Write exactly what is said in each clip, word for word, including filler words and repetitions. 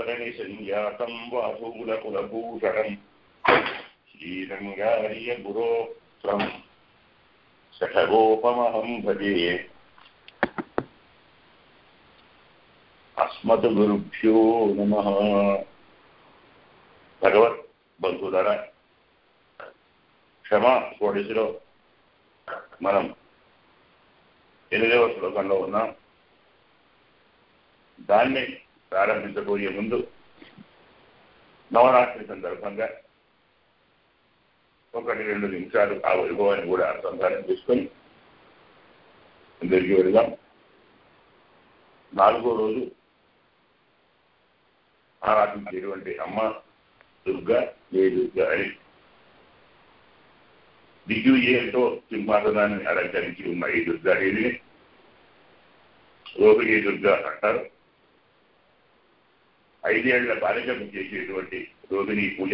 ధరణి సంజాతం వాసూల కులభూషణం శ్రీరంగార్య గురోత్రం శఠగోపమహం భజే. అస్మత్ గురుభ్యో నమః. భగవత్ బంధువులారా, క్షమా షోడశిలో మనం ఎనిమిదవ శ్లోకంలో ఉన్నాం. దాన్ని ప్రారంభించబోయే ముందు నవరాత్రి సందర్భంగా ఒకటి రెండు నిమిషాలు ఆ వైభవాన్ని కూడా అనుసంధానం చేసుకొని అందరికీ వెళ్దాం. నాలుగో రోజు ఆరాధించేటువంటి అమ్మ దుర్గా ఏ దుర్గా అని దిగ్విజయంతో సింహాసనాన్ని అలంకరించి ఉన్న ఈ దుర్గాదేవిని రోహిణి దుర్గా అంటారు. ఐదేళ్ల బాలికకు చేసేటువంటి రోహిణి పూజ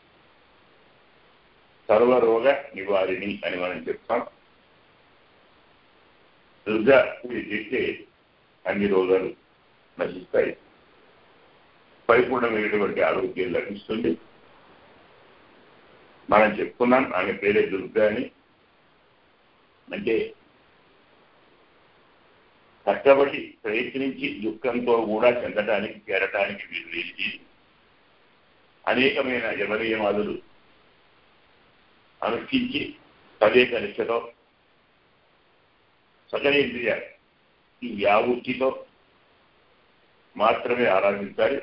సర్వరోగ నివారిణి అని మనం చెప్తాం. దుర్గా పూజ చేస్తే అన్ని రోగాలు నశిస్తాయి, పరిపూర్ణమైనటువంటి ఆరోగ్యం లభిస్తుంది. మనం చెప్పుకున్నాం ఆమె పేరే దుర్గా అని. అంటే కష్టపడి ప్రయత్నించి దుఃఖంతో కూడా చెందటానికి చేరటానికి వీలు అనేకమైన యమనియమాదులు అనుష్ఠించి తదేక నిష్ఠతో సకలేంద్రియ ఈ యావృత్తితో మాత్రమే ఆరాధించాలి.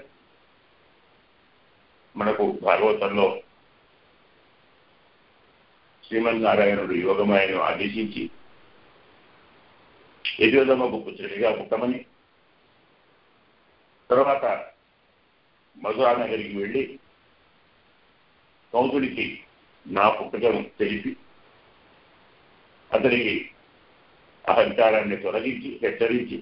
మనకు భాగవతంలో శ్రీమన్నారాయణుడు యోగమాయను ఆదేశించి యజోదమ్మకు పుత్రుడిగా పుట్టమని, తర్వాత మధురా నగరికి వెళ్ళి కౌతుడికి నా పుట్టకను తెలిపి అతనికి అహంకారాన్ని తొలగించి హెచ్చరించి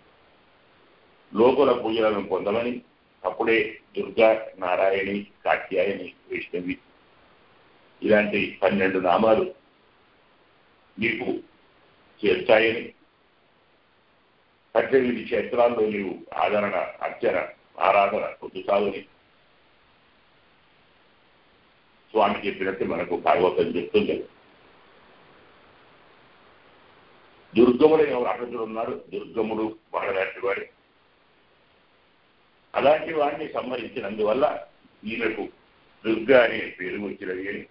లోకుల పూజలను పొందమని, అప్పుడే దుర్గా, నారాయణి, కాత్యాయని, వైష్ణవి ఇలాంటి పన్నెండు నామాలు నీకు చేర్చాయని, పద్దెనిమిది క్షేత్రాల్లో నీవు ఆదరణ, అర్చన, ఆరాధన పొందుతావని స్వామి చెప్పినట్టు మనకు భాగవతం చెప్తుంది. దుర్గముడు ఎవరు అర్హతులు ఉన్నారు? దుర్గముడు వాడలాంటి వాడు. అలాంటి వాడిని సంహరించినందువల్ల ఈమెకు దుర్గా అనే పేరు వచ్చినది అని.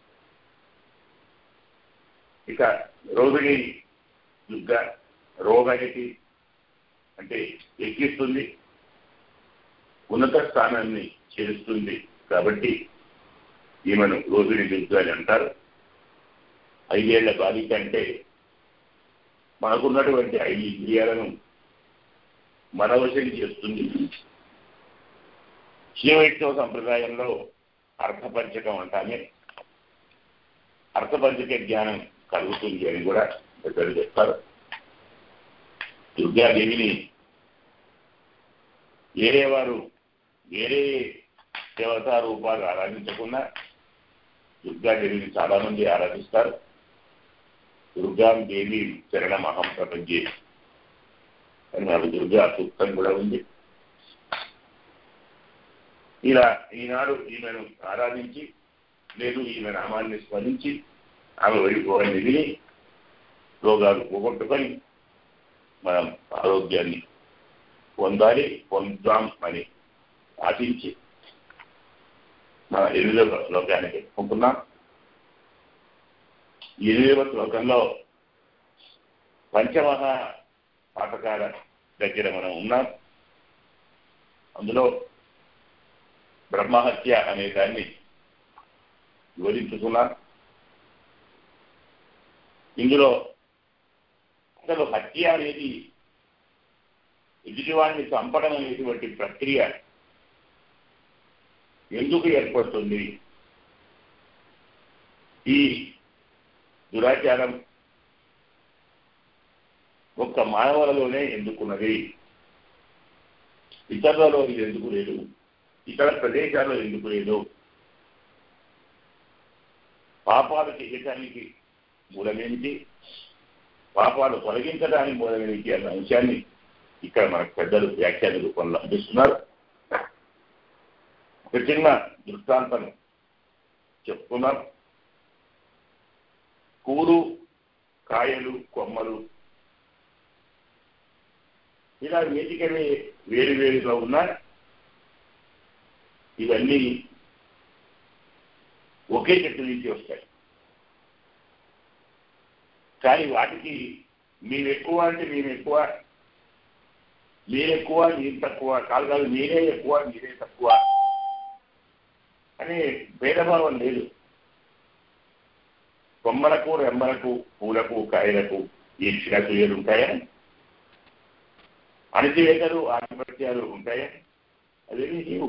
ఇక రోహిణి దుర్గా రోగానికి అంటే ఎక్కిస్తుంది, ఉన్నత స్థానాన్ని చేరుస్తుంది. కాబట్టి ఈమెను రోహిణి దుర్గా అని అంటారు. ఐదేళ్ల బాలిక అంటే మనకున్నటువంటి ఐదు ఇంద్రియాలను మనవశం చేస్తుంది. శ్రీవైష్ణవ సంప్రదాయంలో అర్థపంచకం అంటానే అర్థపంచక జ్ఞానం కలుగుతుంది అని కూడా పెద్దలు చెప్తారు. దుర్గాదేవిని వేరే వారు వేరే దేవతా రూపాలు ఆరాధించకుండా దుర్గాదేవిని చాలా మంది ఆరాధిస్తారు. దుర్గాం దేవి చరణమహం ప్రపంచే అని నాకు దుర్గా సూక్తం కూడా ఉంది. ఇలా ఈనాడు ఈమెను ఆరాధించి లేదు ఈమె నామాన్ని స్మరించి ఆమె వైభవాన్ని విని రోగాలు పోగొట్టుకొని మనం ఆరోగ్యాన్ని పొందాలి, పొందాం అని ఆశించి మన ఎనిమిదవ శ్లోకానికి చెప్పుకుంటున్నాం. ఎనిమిదవ శ్లోకంలో పంచమహా పాఠకాల దగ్గర మనం ఉన్నాం. అందులో బ్రహ్మహత్య అనే దాన్ని వివరించుకున్నాం. ఇందులో అసలు హత్య అనేది ఎదుటివాడిని చంపడం అనేటువంటి ప్రక్రియ ఎందుకు ఏర్పడుతుంది, ఈ దురాచారం ఒక్క మానవులలోనే ఎందుకున్నది, ఇతరులలో ఇది ఎందుకు లేదు, ఇతర ప్రదేశాల్లో ఎందుకు లేదు, పాపాలు చేయటానికి మూలమేంటి, పాపాలు తొలగించడానికి మూలమేంటి అన్న అంశాన్ని ఇక్కడ మనకు పెద్దలు వ్యాఖ్యాన రూపంలో అందిస్తున్నారు. ఒక చిన్న దృష్టాంతం చెప్పుకున్నాం. కూరు, కాయలు, కొమ్మలు ఇలా వేదికవే వేరు వేరుగా ఉన్న ఇవన్నీ ఒకే చెట్టు నుంచి వస్తాయి. కానీ వాటికి మేము ఎక్కువ అంటే మేము ఎక్కువ, మీరెక్కువ మీరు తక్కువ కాదు కాదు మీరే ఎక్కువ మీరే తక్కువ అనే భేదభావం లేదు. కొమ్మలకు, రెమ్మలకు, పూలకు, కాయలకు ఈర్ష్యాసూయలు ఉంటాయా? అణచివేతలు, ఆధిపత్యాలు ఉంటాయా? అదేమీ లేవు.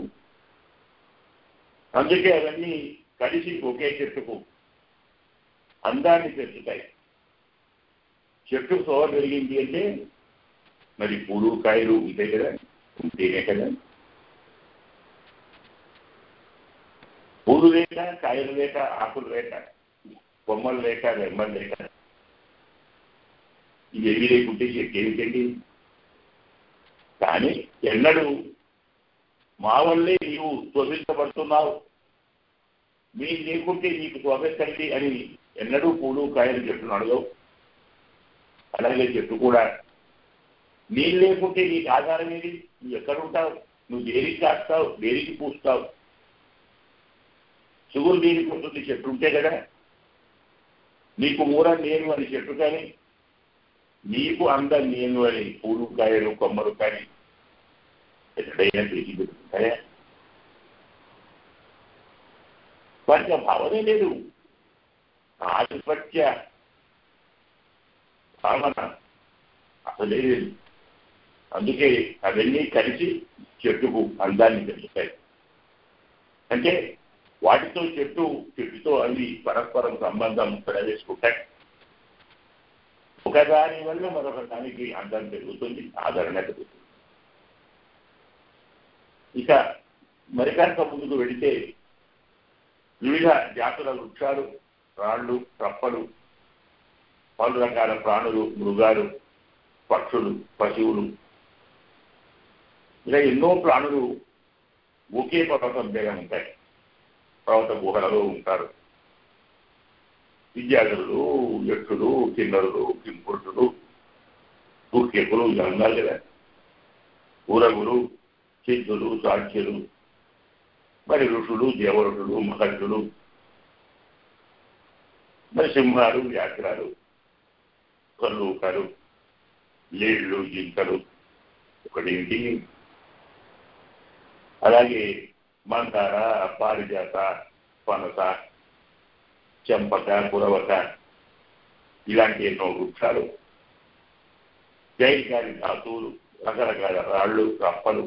అందుకే అవన్నీ కలిసి ఒకే చెట్టుకు అందాన్ని పెంచుతాయి. చెట్టు సోవ పెరిగింది అంటే మరి పూలు కాయలు ఉంటాయి కదా, ఉంటేనే కదా. పూలు లేక, కాయలు లేక, ఆకులు లేక, కొమ్మలు లేక, రెమ్మలు లేక ఇవేమీ లేకుంటే చెట్టు ఏమిటండి? కానీ ఎన్నడూ మా వల్లే నీవు శోభించబడుతున్నావు, మీ లేకుంటే నీకు శోభించండి అని ఎన్నడూ పూలు కాయలు చెట్టును అడగవు. అలాగే చెట్టు కూడా నీ లేకుంటే నీకు ఆధారం ఏది? నువ్వు ఎక్కడుంటావు? నువ్వు దేనికి కాస్తావు, దేనికి పూస్తావు? సుగురు దేనికి ఉంటుంది? చెట్టు ఉంటే కదా. నీకు మూరం నేను అని చెట్టు కానీ, నీకు అందం నేను అని పూలు కాయలు కొమ్మలు కానీ ఎక్కడైనా పెరిగి పెట్టుకుంటాయా? వాటికి భావనే లేదు. ఆధిపత్య భావన అసలే లేదు. అందుకే అవన్నీ కలిసి చెట్టుకు అందాన్ని పెంచుతాయి. అంటే వాటితో చెట్టు చెట్టుతో అవి పరస్పరం సంబంధం ప్రవేశించుకుంటాయి. ఒకదాని వల్ల మరొక దానికి అందం పెరుగుతుంది, ఆదరణ పెరుగుతుంది. ఇక మరికాంత ముందుకు వెళితే వివిధ జాతుల వృక్షాలు, రాళ్ళు, రప్పలు, పలు రకాల ప్రాణులు, మృగాలు, పక్షులు, పశువులు ఇలా ఎన్నో ప్రాణులు ఒకే పర్వతం మీద ఉంటాయి. పర్వత గుహలలో ఉంటారు. విద్యాధరులు, యక్షులు, కిన్నరులు, కింపురుషులు, సూర్యకులు ఇలా ఉన్నారు కదా. ఊరగులు, సిద్ధులు, సాక్ష్యులు, మరి ఋషులు, దేవఋషులు, మహర్షులు, మరి సింహాలు, వ్యాఘ్రాలు, కల్లూకలు, లేళ్ళు, జింకలు ఒకటేంటి. అలాగే మందార, పారిజాత, పనస, చెంపక, పురవక ఇలాంటి ఎన్నో వృక్షాలు, జైలికారి ధాతువులు, రకరకాల రాళ్ళు, రప్పలు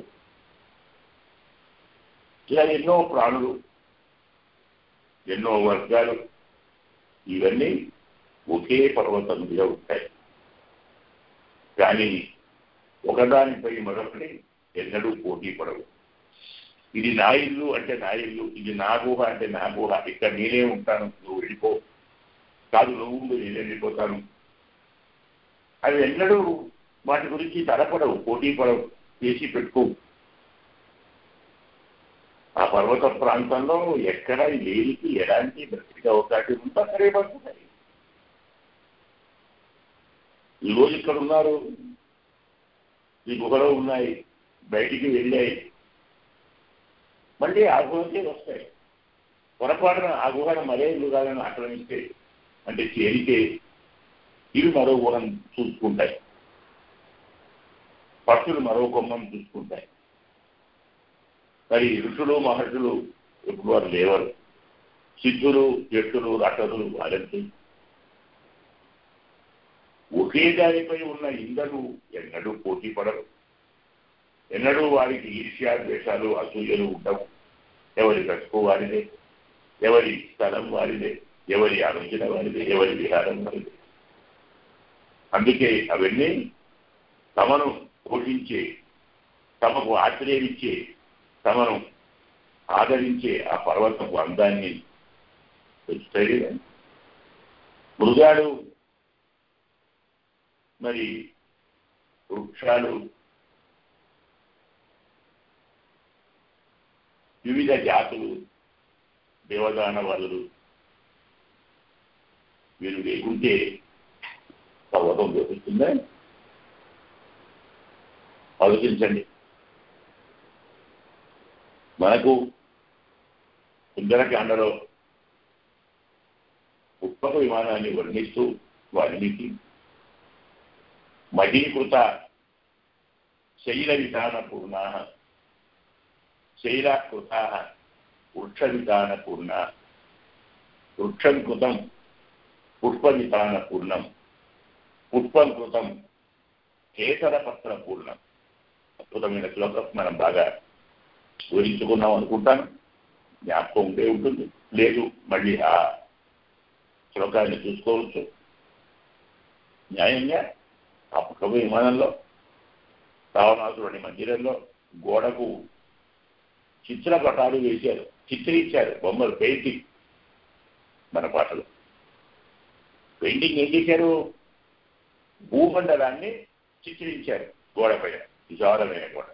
ఇలా ఎన్నో ప్రాణులు, ఎన్నో వర్గాలు ఇవన్నీ ఒకే పర్వతం మీద ఉంటాయి. కానీ ఒకదానిపై మరొకటి ఎన్నడూ పోటీ పడవు. ఇది నా ఇల్లు అంటే నా ఇల్లు, ఇది నా గుహ అంటే నా గుహ, ఇక్కడ నేనే ఉంటాను, నువ్వు వెళ్ళిపో, కాదు నువ్వు నేను వెళ్ళిపోతాను, అవి ఎన్నడూ వాటి గురించి తలపడవు, పోటీ పడవు, చేసి పెట్టుకోవు. ఆ పర్వత ప్రాంతంలో ఎక్కడ లేనికి ఎలాంటి బ్రతికే అవకాశం ఉందో అక్కడే బతుకుతాయి. ఈరోజు ఇక్కడ ఉన్నారు, ఈ గుహలో ఉన్నాయి, బయటికి వెళ్ళాయి, మళ్ళీ ఆ గుహకే వస్తాయి. పొరపాటున ఆ గుహను మరే మృగాలను ఆక్రమిస్తే అంటే చేరితే ఇవి మరో గుహను చూసుకుంటాయి, పక్షులు మరో కొమ్మను చూసుకుంటాయి. మరి ఋషులు, మహర్షులు ఎప్పుడు వారు లేవరు. సిద్ధులు, యక్షులు, రాక్షసులు వారంతే. ఒకే దానిపై ఉన్న ఇందరూ ఎన్నడూ పోటీ పడరు, ఎన్నడూ వారికి ఈర్ష్యా, ద్వేషాలు, అసూయలు ఉండవు. ఎవరి బ్రతుకు వారిదే, ఎవరి స్థలం వారిదే, ఎవరి ఆలోచన వారిదే, ఎవరి విహారం వారిదే. అందుకే అవన్నీ తమను పోషించే, తమకు ఆశ్రయించే, తమను ఆదరించే ఆ పర్వతపు అందాన్ని పెంచుతాయి. మృగాలు, మరి వృక్షాలు వివిధ జాతులు, దేవదాన వరులు, వీరు లేకుంటే పర్వతం చూపిస్తుందా? ఆలోచించండి. మనకు సుందరకాండలో పుష్పక విమానాన్ని వర్ణిస్తూ వాల్మీకి మహీకృత శైల విధాన పూర్ణ శైలాకృత వృక్ష విధాన పూర్ణ వృక్షం కృతం పుష్ప విధాన పూర్ణం పుష్పం కృతం కేసరపత్ర పూర్ణం. అద్భుతమైన శ్లోకం మనం బాగా ఊహించుకున్నాం అనుకుంటాను. జ్ఞాపకం ఉంటే ఉంటుంది, లేదు మళ్ళీ ఆ శ్లోకాన్ని చూసుకోవచ్చు. న్యాయంగా ఆ పుష్పక విమానంలో రావణాసురుడి మందిరంలో గోడకు చిత్రపటాలు వేశారు, చిత్రించారు, బొమ్మలు, పెయింటింగ్. మన పాటలు పెయింటింగ్ ఏం చేశారు? భూమండలాన్ని చిత్రించారు గోడ పైన, విశాలమైన గోడ.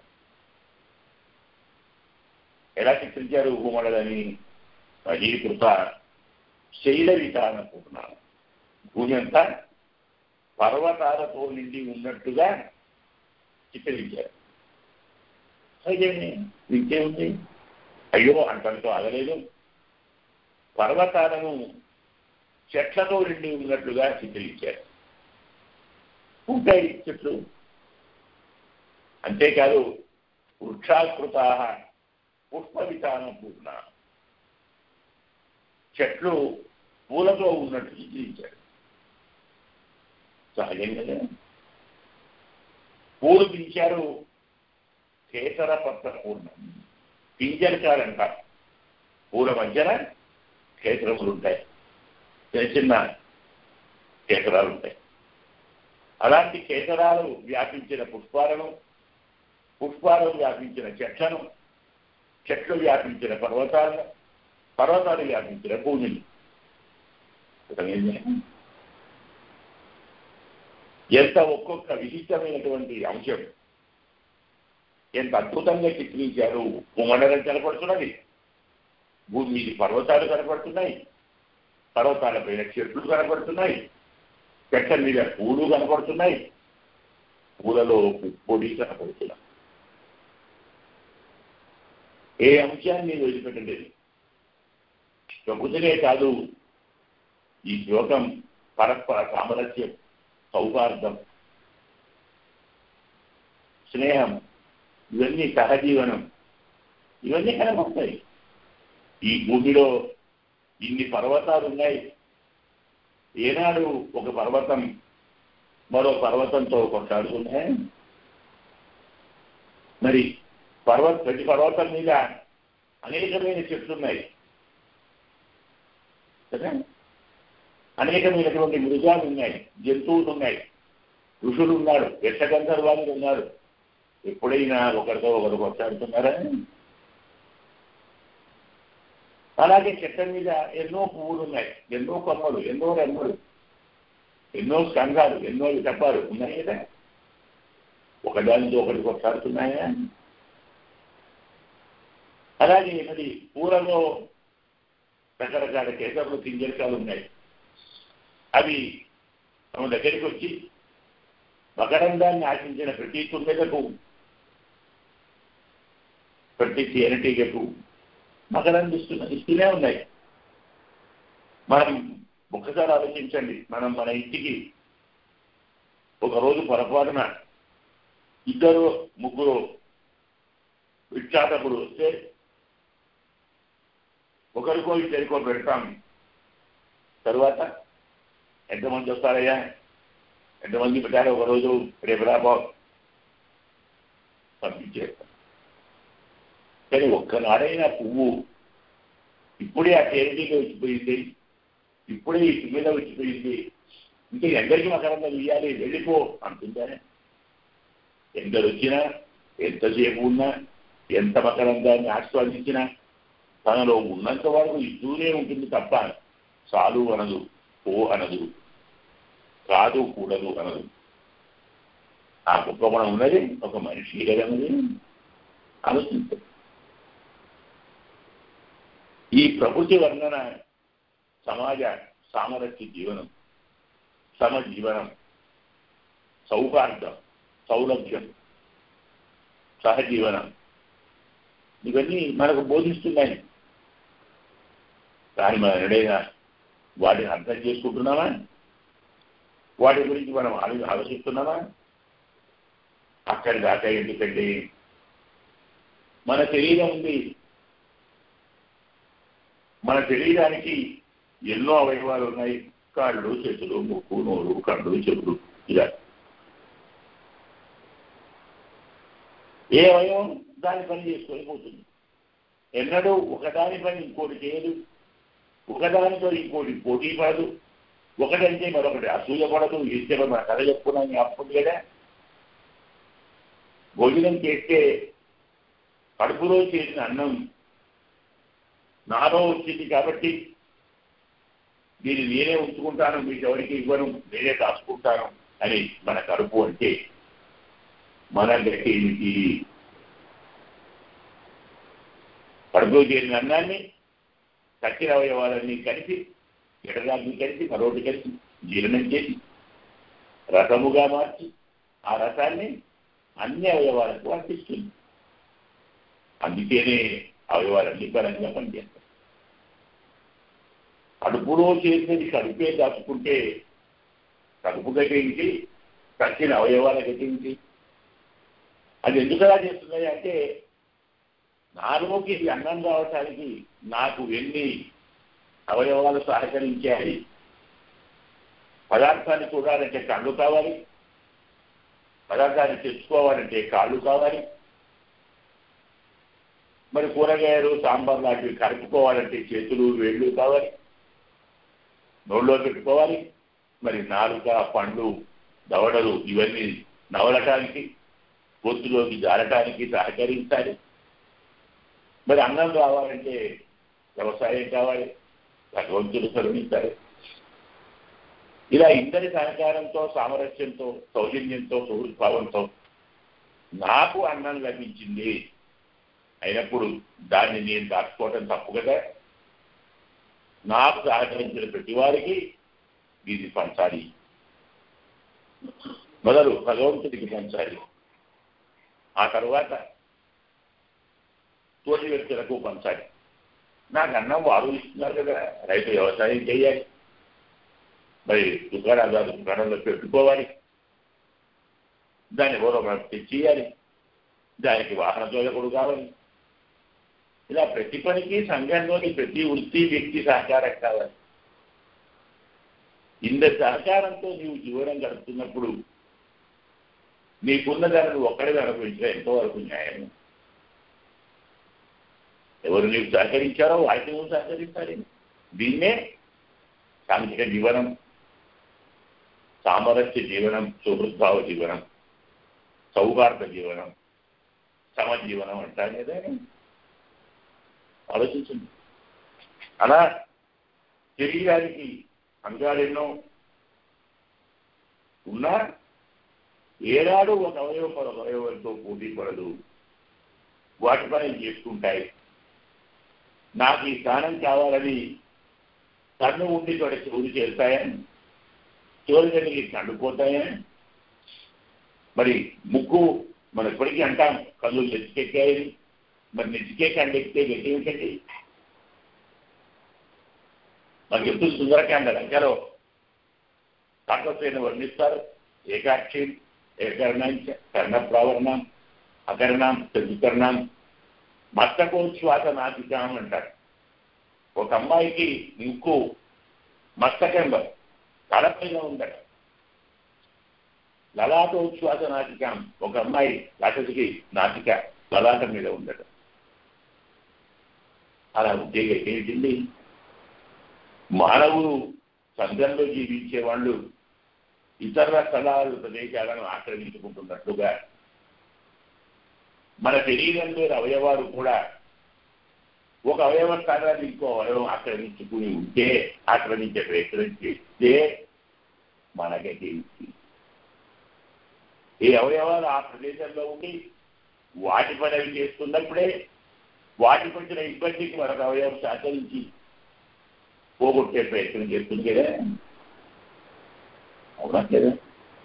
ఎలా చిత్రించారు భూమండలాన్ని? మహీకృత శైల విధాన పూర్ణ, భూమి అంతా పర్వతాలతో నిండి ఉన్నట్టుగా చిత్రించారు. అయితే ఇంకేముంది? అయ్యో అంతటితో ఆగలేదు, పర్వతాలను చెట్లతో నిండి ఉన్నట్లుగా చిత్రించారు. ఉంటాయి చెట్లు. అంతేకాదు వృక్షాకృత పుష్ప విధాన పూర్ణ, చెట్లు పూలతో ఉన్నట్టు చిత్రించారు. సహజంగా పూలు పించారు, కేసర పత్ర పూర్ణం, పింజరికారంటారు. పూల మధ్యన కేసరములు ఉంటాయి, చిన్న చిన్న కేసరాలు ఉంటాయి. అలాంటి కేసరాలు వ్యాపించిన పుష్పాలను, పుష్పాలను వ్యాపించిన చెట్లను, చెట్లు వ్యాపించిన పర్వతాలను, పర్వతాలు వ్యాపించిన భూమిని. ఎంత ఒక్కొక్క విశిష్టమైనటువంటి అంశం ఎంత అద్భుతంగా చిత్రించారు. భూమండలం కనపడుతున్నది, భూమి మీద పర్వతాలు కనపడుతున్నాయి, పర్వతాల పైన చెట్లు కనపడుతున్నాయి, చెట్ల మీద పూలు కనపడుతున్నాయి, పూలలో పొడి కనపడుతున్నాయి. ఏ అంశాన్ని వదిలిపెట్టలేదు. ప్రకృతినే కాదు, ఈ శ్లోకం పరస్పర సామరస్యం, సౌహార్దం, స్నేహం, ఇవన్నీ సహజీవనం, ఇవన్నీ కనబడతాయి. ఈ భూమిలో ఇన్ని పర్వతాలు ఉన్నాయి. ఏనాడు ఒక పర్వతం మరో పర్వతంతో కొట్లాడుతున్నాయి. మరి పర్వత ప్రతి పర్వతం మీద అనేకమైన చెట్లు ఉన్నాయి కదా, అనేకమైనటువంటి మృగాలు ఉన్నాయి, జంతువులు ఉన్నాయి, ఋషులు ఉన్నారు, యక్షగంధర్వాలు ఉన్నారు. ఎప్పుడైనా ఒకరితో ఒకరు కొట్లాడుతున్నారా? అలాగే చెట్ల మీద ఎన్నో పువ్వులు ఉన్నాయి, ఎన్నో కొమ్మలు, ఎన్నో రెమ్మలు, ఎన్నో స్కంధాలు, ఎన్నో విటపాలు ఉన్నాయి కదా. ఒకదానితో ఒకటి కొట్లాడుతున్నాయా? అలాగే మరి పూలలో రకరకాల కేసర్లు, పింజరికాలు ఉన్నాయి. అవి తమ దగ్గరికి వచ్చి మకరందాన్ని ఆశించిన ప్రతి తుమ్మెదకు, ప్రతి తేనెటీగకు మకరంద ఇస్తున్న ఇస్తూనే ఉన్నాయి. మనం ఒక్కసారి ఆలోచించండి. మనం మన ఇంటికి ఒకరోజు పొరపాటున ఇద్దరు ముగ్గురు విఖ్యాతకులు వస్తే ఒకరికో ఇద్దరికో పెడతాం. తరువాత ఎంతమంది వస్తారయ్యా, ఎంతమంది పెట్టారో ఒకరోజు రేపు రాబో పంపించేస్తాం. కానీ ఒక్కనాడైనా పువ్వు ఇప్పుడే ఆ తేనెటీగా వచ్చిపోయింది, ఇప్పుడే ఈ పిల్లల వచ్చిపోయింది, ఇంకా ఎందరికి మకరందం ఇవ్వాలి, వెళ్ళిపో అంటుందానే. ఎందరు వచ్చినా, ఎంతసేపు ఉన్నా, ఎంత మకరందాన్ని ఆస్వాదించినా తనలో ఉన్నంత వరకు ఇస్తూనే ఉంటుంది తప్ప చాలు అనదు, ఓ అనదు, కాదు కూడదు అనదు. ఆ గొప్ప గుణం ఉన్నది ఒక మనిషి కదన్నది ఆలోచించదు. ఈ ప్రకృతి వర్ణన సమాజ సామరస్య జీవనం, సమజీవనం, సౌహార్దం, సౌలభ్యం, సహజీవనం ఇవన్నీ మనకు బోధిస్తున్నాయి. కానీ మనం ఎక్కడైనా వాటిని అర్థం చేసుకుంటున్నామా? వాటి గురించి మనం ఆలో ఆలోచిస్తున్నామా? అక్కడి దాకా ఎందుకంటే మన శరీరం ఉంది. మన శరీరానికి ఎన్నో అవయవాలు ఉన్నాయి. కాళ్ళు, చేతులు, ముక్కు, నోరు, కళ్ళు, చెవులు ఇలా. ఏ అవయవం దాని పని చేసుకొని పోతుంది. ఎన్నడూ ఒకదాని పని ఇంకోటి చేయదు. ఒకదానితో ఇంకోటి పోటీ పడదు. ఒకటంటే మరొకటి అసూయ పడదు. ఈశ్వరం మన కథ చెప్పుకున్నాను అప్పుడు కదా. భోజనం చేస్తే కడుపులో చేసిన అన్నం నాలో వచ్చింది కాబట్టి దీన్ని నేనే ఉంచుకుంటాను, మీకు ఎవరికి ఇవ్వను, నేనే దాచుకుంటాను అని మన కడుపు అంటే మన గట్టి కడుపులో చేరిన అన్నాన్ని కట్టిన అవయవాలన్నీ కలిసి ఎడదాన్ని కలిసి మరొకటి కలిసి జీర్ణం చేసి రసముగా మార్చి ఆ రసాన్ని అన్ని అవయవాలకు అందిస్తుంది. అందుకేనే అవయవాలన్నీ బలంగా పనిచేస్తాయి. కడుపులో చేసినది కడుపే దాచుకుంటే కడుపు గట్టించి కట్టిన అవయవాల గట్టించి అది ఎందుకలా చేస్తున్నాయి అంటే నాలోకి అన్నం రావటానికి నాకు ఎన్ని అవయవాలు సహకరించాయి. పదార్థాన్ని చూడాలంటే కళ్ళు కావాలి, పదార్థాన్ని తెచ్చుకోవాలంటే కాళ్ళు కావాలి, మరి కూరగాయలు సాంబార్ లాంటివి కలుపుకోవాలంటే చేతులు వేళ్ళు కావాలి, నోళ్ళలో పెట్టుకోవాలి, మరి నాలుక, పండ్లు, దవడలు ఇవన్నీ నవలటానికి గొంతులోకి జారటానికి సహకరించాలి. మరి అన్నం రావాలంటే వ్యవసాయం కావాలి, భగవంతుడు కరుణించాలి. ఇలా ఇందరి సహకారంతో, సామరస్యంతో, సౌజన్యంతో, సుహృద్భావంతో నాకు అన్నం లభించింది అయినప్పుడు దాన్ని నేను దాచుకోవటం తప్పు కదా. నాకు సహకరించిన ప్రతి వారికి దీన్ని పంచాలి. మొదలు భగవంతుడికి పంచాలి, ఆ తర్వాత తోటి వ్యక్తులకు పంచాలి. నాకు అన్నం వారు ఇస్తున్నారు కదా, రైతు వ్యవసాయం చేయాలి, మరి దుకాణాలు దుకాణంలో పెట్టుకోవాలి, దాన్ని ఎవరో తెచ్చేయాలి, దానికి వాహన చోదకుడు కావాలి. ఇలా ప్రతి పనికి సంఘంలోని ప్రతి వృత్తి వ్యక్తి సహకారం కావాలి. ఇంత సహకారంతో నీవు జీవనం గడుపుతున్నప్పుడు నీకున్న దాన్ని ఒక్కడే అనుభవించడం ఎంతవరకు న్యాయం? ఎవరు నీకు సహకరించారో వారికి నువ్వు సహకరించాలి. దీన్నే సాంఘిక జీవనం, సామరస్య జీవనం, సుహృద్భావ జీవనం, సౌహార్ద జీవనం, సమజీవనం అంటారు కదా. ఆలోచించండి. అలా శరీరానికి అంగాలెన్నో ఉన్నా ఏనాడు ఒక అవయవం ఒక అవయవంతో పోటీ పడదు. వాటి పని చేసుకుంటాయి. నాకు ఈ స్థానం కావాలని కన్ను ఉండి తోట చెవులు చేరుతాయా, చెవులకి కండుపోతాయా? మరి ముక్కు మనం ఇప్పటికీ అంటాం కళ్ళు నెత్తికెక్కాయని. మరి నెత్తికే కండెక్కితే గట్టి ఏమిటండి? మనకి ఎప్పుడు సుందరకాండ రంగలో తత్వశ్రేణి వర్ణిస్తారు. ఏకాక్షి, ఏకర్ణం, కర్ణప్రావరణం, అకర్ణం, చతుకర్ణం, మస్తకోచ్ఛ్వాస నాసికం అంటారు. ఒక అమ్మాయికి ముక్కు మస్తకంలో తలపైన ఉండట. లలాటోచ్ఛ్వాస నాసికం, ఒక అమ్మాయి లటకి నాసిక లలాటం మీద ఉండట. అలా ఉద్యోగం ఏంటింది? మానవులు సంఘంలో జీవించే వాళ్ళు ఇతర స్థలాలు ప్రదేశాలను ఆక్రమించుకుంటున్నట్లుగా మన శరీరంలోని అవయవాలు కూడా ఒక అవయవ స్థానాన్ని ఇంకో అవయవం ఆక్రమించుకుని ఉంటే, ఆక్రమించే ప్రయత్నం చేస్తే మనకే ఈ అవయవాలు ఆ ప్రదేశంలో ఉండి వాటి పని అవి చేస్తున్నప్పుడే వాటికి వచ్చిన ఇబ్బందికి మరొక అవయవం సహకరించి పోగొట్టే ప్రయత్నం చేస్తుంది కదా, అవునా కదా?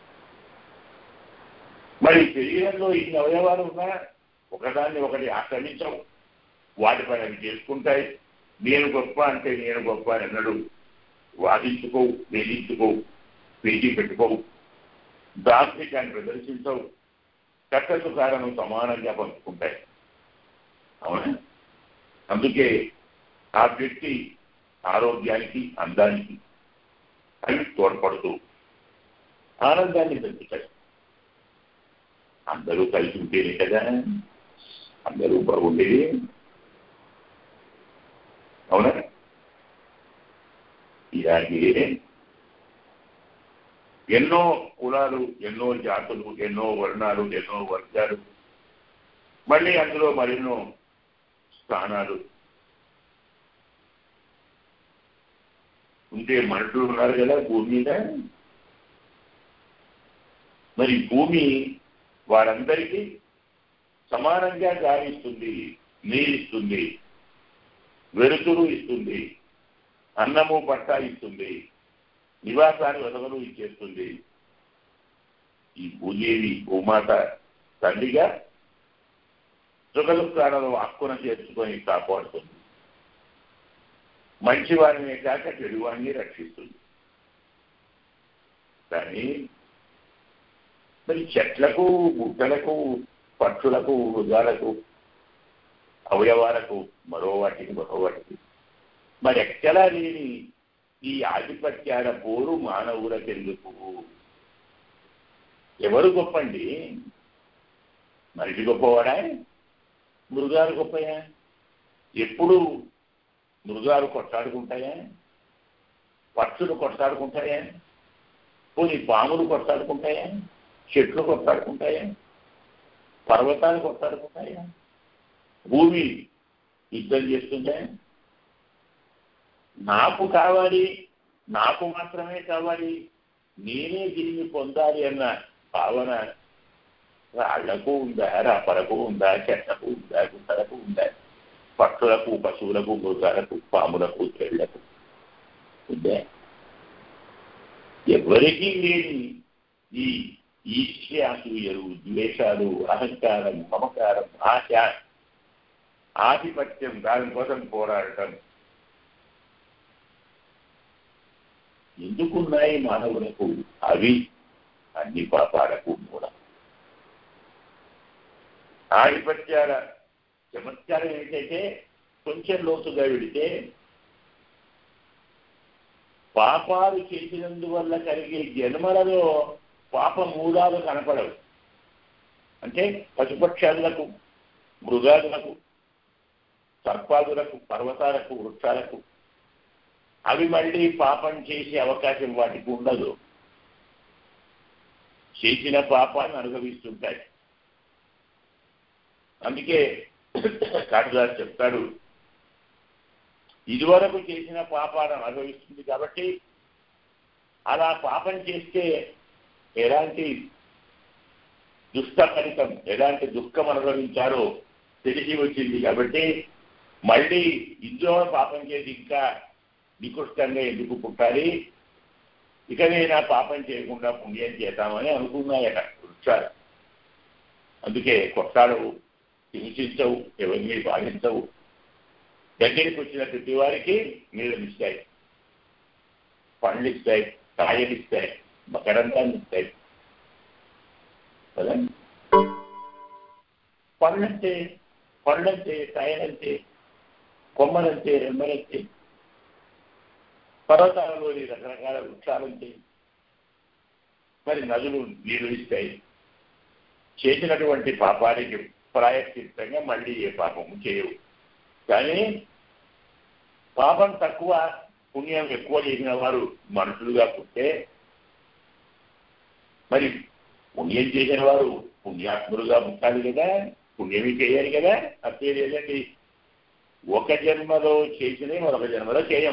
మరి శరీరంలో ఇన్ని అవయవాలు ఉన్నా ఒకదాన్ని ఒకటి ఆక్రమించవు, వాటిపై అవి చేసుకుంటాయి. నేను గొప్ప అంటే నేను గొప్ప అని అన్నాడు వాదించుకోవు, వేధించుకోవు, పేజీ పెట్టుకోవు, దార్శనికాన్ని ప్రదర్శించవు, కట్టసు కారణం సమానంగా పంచుకుంటాయి, అవునా? అందుకే ఆ వ్యక్తి ఆరోగ్యానికి అందానికి అవి తోడ్పడుతూ ఆనందాన్ని పెంచుతాయి. అందరూ కలిసి ఉంటేనే కదా అందరూ బాగుండేది, అవునా? ఇలాగే ఎన్నో కులాలు, ఎన్నో జాతులు, ఎన్నో వర్ణాలు, ఎన్నో వర్గాలు, మళ్ళీ అందులో మరెన్నో స్థానాలు ఉంటే మనుషులు ఉన్నారు కదా భూమి మీద. మరి భూమి వారందరికీ సమానంగా గాలి ఇస్తుంది, నీరిస్తుంది, వెలుతురు ఇస్తుంది, అన్నము పట్ట ఇస్తుంది, నివాసాన్ని వదగలు ఇచ్చేస్తుంది. ఈ భూదేవి భూమాత తల్లిగా సుఖదుఖాలను హక్కున చేర్చుకొని కాపాడుతుంది. మంచివారినే కాక చెడువాడిని రక్షిస్తుంది. కానీ మరి చెట్లకు, గుట్టలకు, పక్షులకు, మృగాలకు, అవయవాలకు, మరో వాటికి మరో వాటికి మరి ఎక్కడా లేని ఈ ఆధిపత్యాల పోరు మానవులకెందుకు? ఎవరు గొప్పండి? మనిషి గొప్పవాడా? మృగాలు గొప్పయా? ఎప్పుడు మృగాలు కొట్లాడుకుంటాయా? పక్షులు కొట్లాడుకుంటాయా? పోనీ పాములు కొట్లాడుకుంటాయా? చెట్లు కొట్లాడుకుంటాయా? పర్వతాలు కొట్లాడుకుంటాయా? భూమి యుద్ధం చేస్తుందా? నాకు కావాలి, నాకు మాత్రమే కావాలి, నేనే దీన్ని పొందాలి అన్న భావన రాళ్లకు ఉందా, రప్పలకు ఉందా, చెట్లకు ఉందా, గుట్టలకు ఉందా, పక్షులకు, పశువులకు, మృగాలకు, పాములకు, చెళ్లకు ఉందా? ఎవరికీ లేని ఈ ఈర్ష్యాసూయలు, ద్వేషాలు, అహంకారం, మమకారం, ఆశ, ఆధిపత్యం, దానికోసం పోరాడటం ఎందుకున్నాయి మానవులకు? అవి అన్ని పాపాలకు మూలం. ఆధిపత్యాల చమత్కారం ఏంటంటే కొంచెం లోతుగా వెళితే పాపాలు చేసినందువల్ల కలిగే జన్మలలో పాప మూలాలు కనపడవు. అంటే పశుపక్షాదులకు, మృగాదులకు, సర్పాదులకు, పర్వతాలకు, వృక్షాలకు అవి మళ్ళీ పాపం చేసే అవకాశం వాటికి ఉండదు. చేసిన పాపాన్ని అనుభవిస్తుంటాయి. అందుకే కాటుదారు చెప్తాడు, ఇదివరకు చేసిన పాపాలను అనుభవిస్తుంది కాబట్టి అలా పాపం చేస్తే ఎలాంటి దుష్ట ఫలితం, ఎలాంటి దుఃఖం అనుభవించారో తెలిసి వచ్చింది కాబట్టి మళ్ళీ ఇందులో పాపం చేసి ఇంకా నికృష్టంగా ఎందుకు పుట్టాలి, ఇకనైనా పాపం చేయకుండా పుణ్యం చేద్దామని అనుకున్నాయట వృక్షాలు. అందుకే కొట్టాడవు, హింసించవు, ఎవరిని బాధించవు, దగ్గరికి వచ్చిన ప్రతి వారికి నీళ్ళనిస్తాయి, పండ్లు ఇస్తాయి, కాయలు ఇస్తాయి, మకరంతాన్ని ఇస్తాయి కదా. పండ్లంటే పండ్లంటే కాయలంటే కొమ్మలంటే రెమ్మలంటే పర్వతాలలోని రకరకాల వృక్షాలంటే మరి నదులు నీళ్లు ఇస్తాయి. చేసినటువంటి పాపానికి ప్రాయశ్చిత్తంగా మళ్ళీ ఏ పాపము చేయవు. కానీ పాపం తక్కువ పుణ్యం ఎక్కువ చేసిన వారు మనుషులుగా పుట్టే మరి పుణ్యం చేసిన వారు పుణ్యాత్ములుగా పుట్టాలి కదా, పుణ్యమి చేయాలి కదా. అదేంటండి, ఒక జన్మలో చేసినవి మరొక జన్మలో చేయం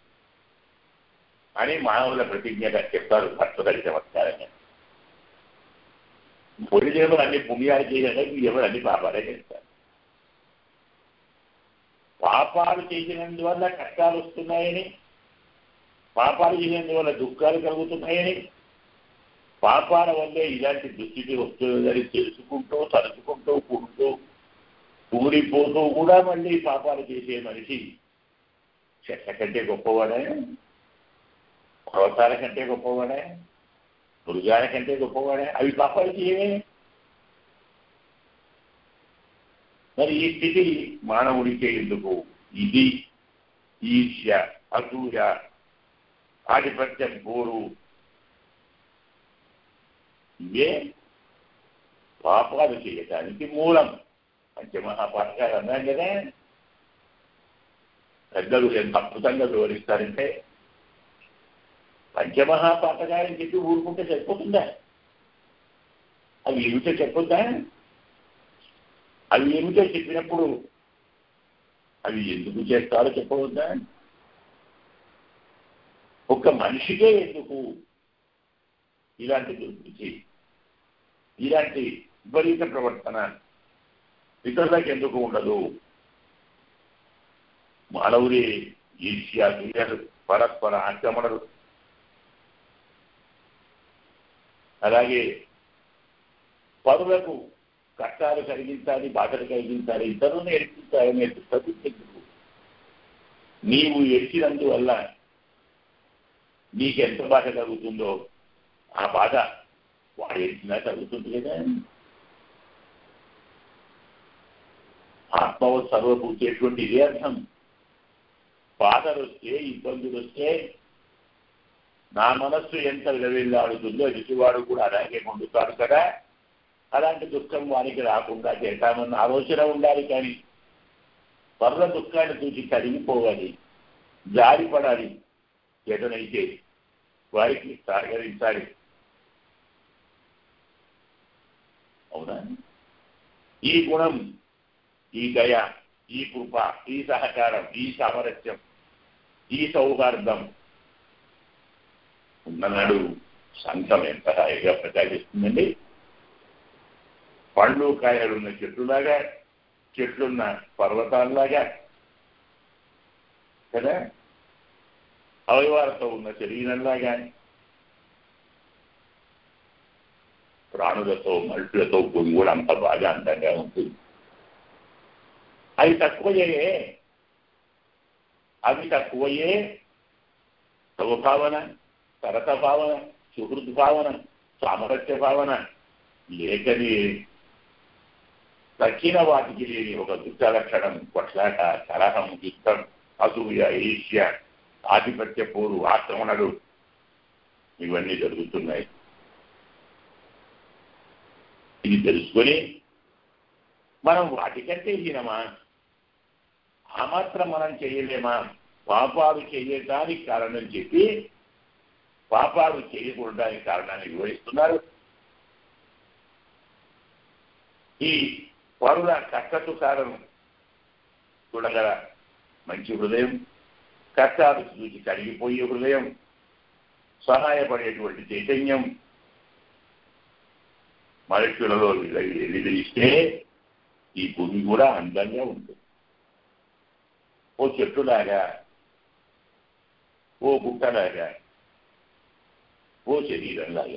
అని మానవుల ప్రతిజ్ఞగా చెప్తారు భక్తుల చమత్కారంగా. పొడి జన్మలు అన్ని పుణ్యాలు చేయడానికి ఈ జన్మలు అన్ని పాపాలే చేస్తారు. పాపాలు చేసినందువల్ల కష్టాలు వస్తున్నాయని, పాపాలు చేసినందువల్ల దుఃఖాలు కలుగుతున్నాయని, పాపాల వల్లే ఇలాంటి దుస్థితి వస్తుందని తెలుసుకుంటూ తలుచుకుంటూ పుడుతూ కూలిపోతూ కూడా మళ్ళీ పాపాలు చేసే మనిషి చెట్ల కంటే గొప్పవాడే, పర్వతాల కంటే గొప్పవాడే, మృగాల కంటే గొప్పవాడే? అవి పాపాలు చేయవే. మరి ఈ స్థితి మానవుడికే ఎందుకు? ఇది ఈర్ష్య, అసూయ, ఆధిపత్యం, పోరు, ఇవే పాపాలు చేయటానికి మూలం. పంచమహాపాతకాలు అన్నాం కదా, పెద్దలు ఎంత అద్భుతంగా వివరిస్తారంటే, పంచమహాపాతకాలని చెప్పి ఊరుకుంటే సరిపోతుందా? అవి ఏమిటో చెప్పొద్దా? అవి ఏమిటో చెప్పినప్పుడు అవి ఎందుకు చేస్తారో చెప్పవద్దా? ఒక్క మనిషికే ఎందుకు ఇలాంటి దుర్బుద్ధి, ఇలాంటి విపరీత ప్రవర్తన ఇతరులకు ఎందుకు ఉండదు? మానవులే ఈర్ష్య, క్రియలు, పరస్పర ఆక్రమణలు, అలాగే పరులకు కష్టాలు కలిగించాలి, బాధలు కలిగించాలి, ఇతరులను ఏడ్పించాలనే చదువుకెందుకు? నీవు ఏడ్చినందువల్ల నీకెంత బాధ కలుగుతుందో ఆ బాధ వాడు ఏడ్చినా కలుగుతుంది కదా. ఆత్మవ సర్వభూతేటువంటి ఇదే అర్థం. బాధలు వస్తే, ఇబ్బందులు వస్తే నా మనస్సు ఎంత విలవిల్లాడుతుందో ఎదుటివాడు కూడా అలాగే పొందుతాడు కదా. అలాంటి దుఃఖం వారికి రాకుండా చేస్తామన్న ఆలోచన ఉండాలి. కానీ పర్వ దుఃఖాన్ని చూసి కరిగిపోవాలి, జారిపడాలి, ఎటనైతే వారికి సహకరించాలి. అవునా? ఈ గుణం, ఈ దయ, ఈ కృప, ఈ సహకారం, ఈ సామరస్యం, ఈ సౌహార్దం ఉన్ననాడు సంఘం ఎంత హాయిగా ప్రకాశిస్తుందండి. పండ్లు కాయలున్న చెట్లులాగా, చెట్లున్న పర్వతాల్లాగా కదా, అవయవాలతో ఉన్న శరీరంలాగా, ప్రాణులతో మనుషులతో భూమి కూడా అంత బాగా అందంగా ఉంటుంది. అవి తక్కువయ్యే అవి తక్కువయ్యే సమభావన, సరత భావన, సుహృద్ భావన, సామరస్య భావన లేకని తక్కిన వాటికి లేని ఒక దుఃఖ లక్షణం, కొట్లాట, కలహం, యుద్ధం, అసూయ, ఈర్ష్య, ఆధిపత్య పోరు, ఆక్రమణలు ఇవన్నీ జరుగుతున్నాయి. ఇది తెలుసుకొని మనం వాటికంటే హీనమా? ఆ మాత్రం మనం చేయలేమా? పాపాలు చేయటానికి కారణం చెప్పి పాపాలు చేయకూడడానికి కారణాన్ని వివరిస్తున్నారు. ఈ పరుల కష్టసుఖాలను చూడగల మంచి హృదయం, కష్టాలు చూసి కరిగిపోయే హృదయం, సహాయపడేటువంటి చైతన్యం మనుషులలో వెలిగిస్తే ఈ భూమి కూడా అందంగా ఉంటుంది. ఓ చెట్టులాగా, ఓ గుట్టలాగా, ఓ శరీరంలాగా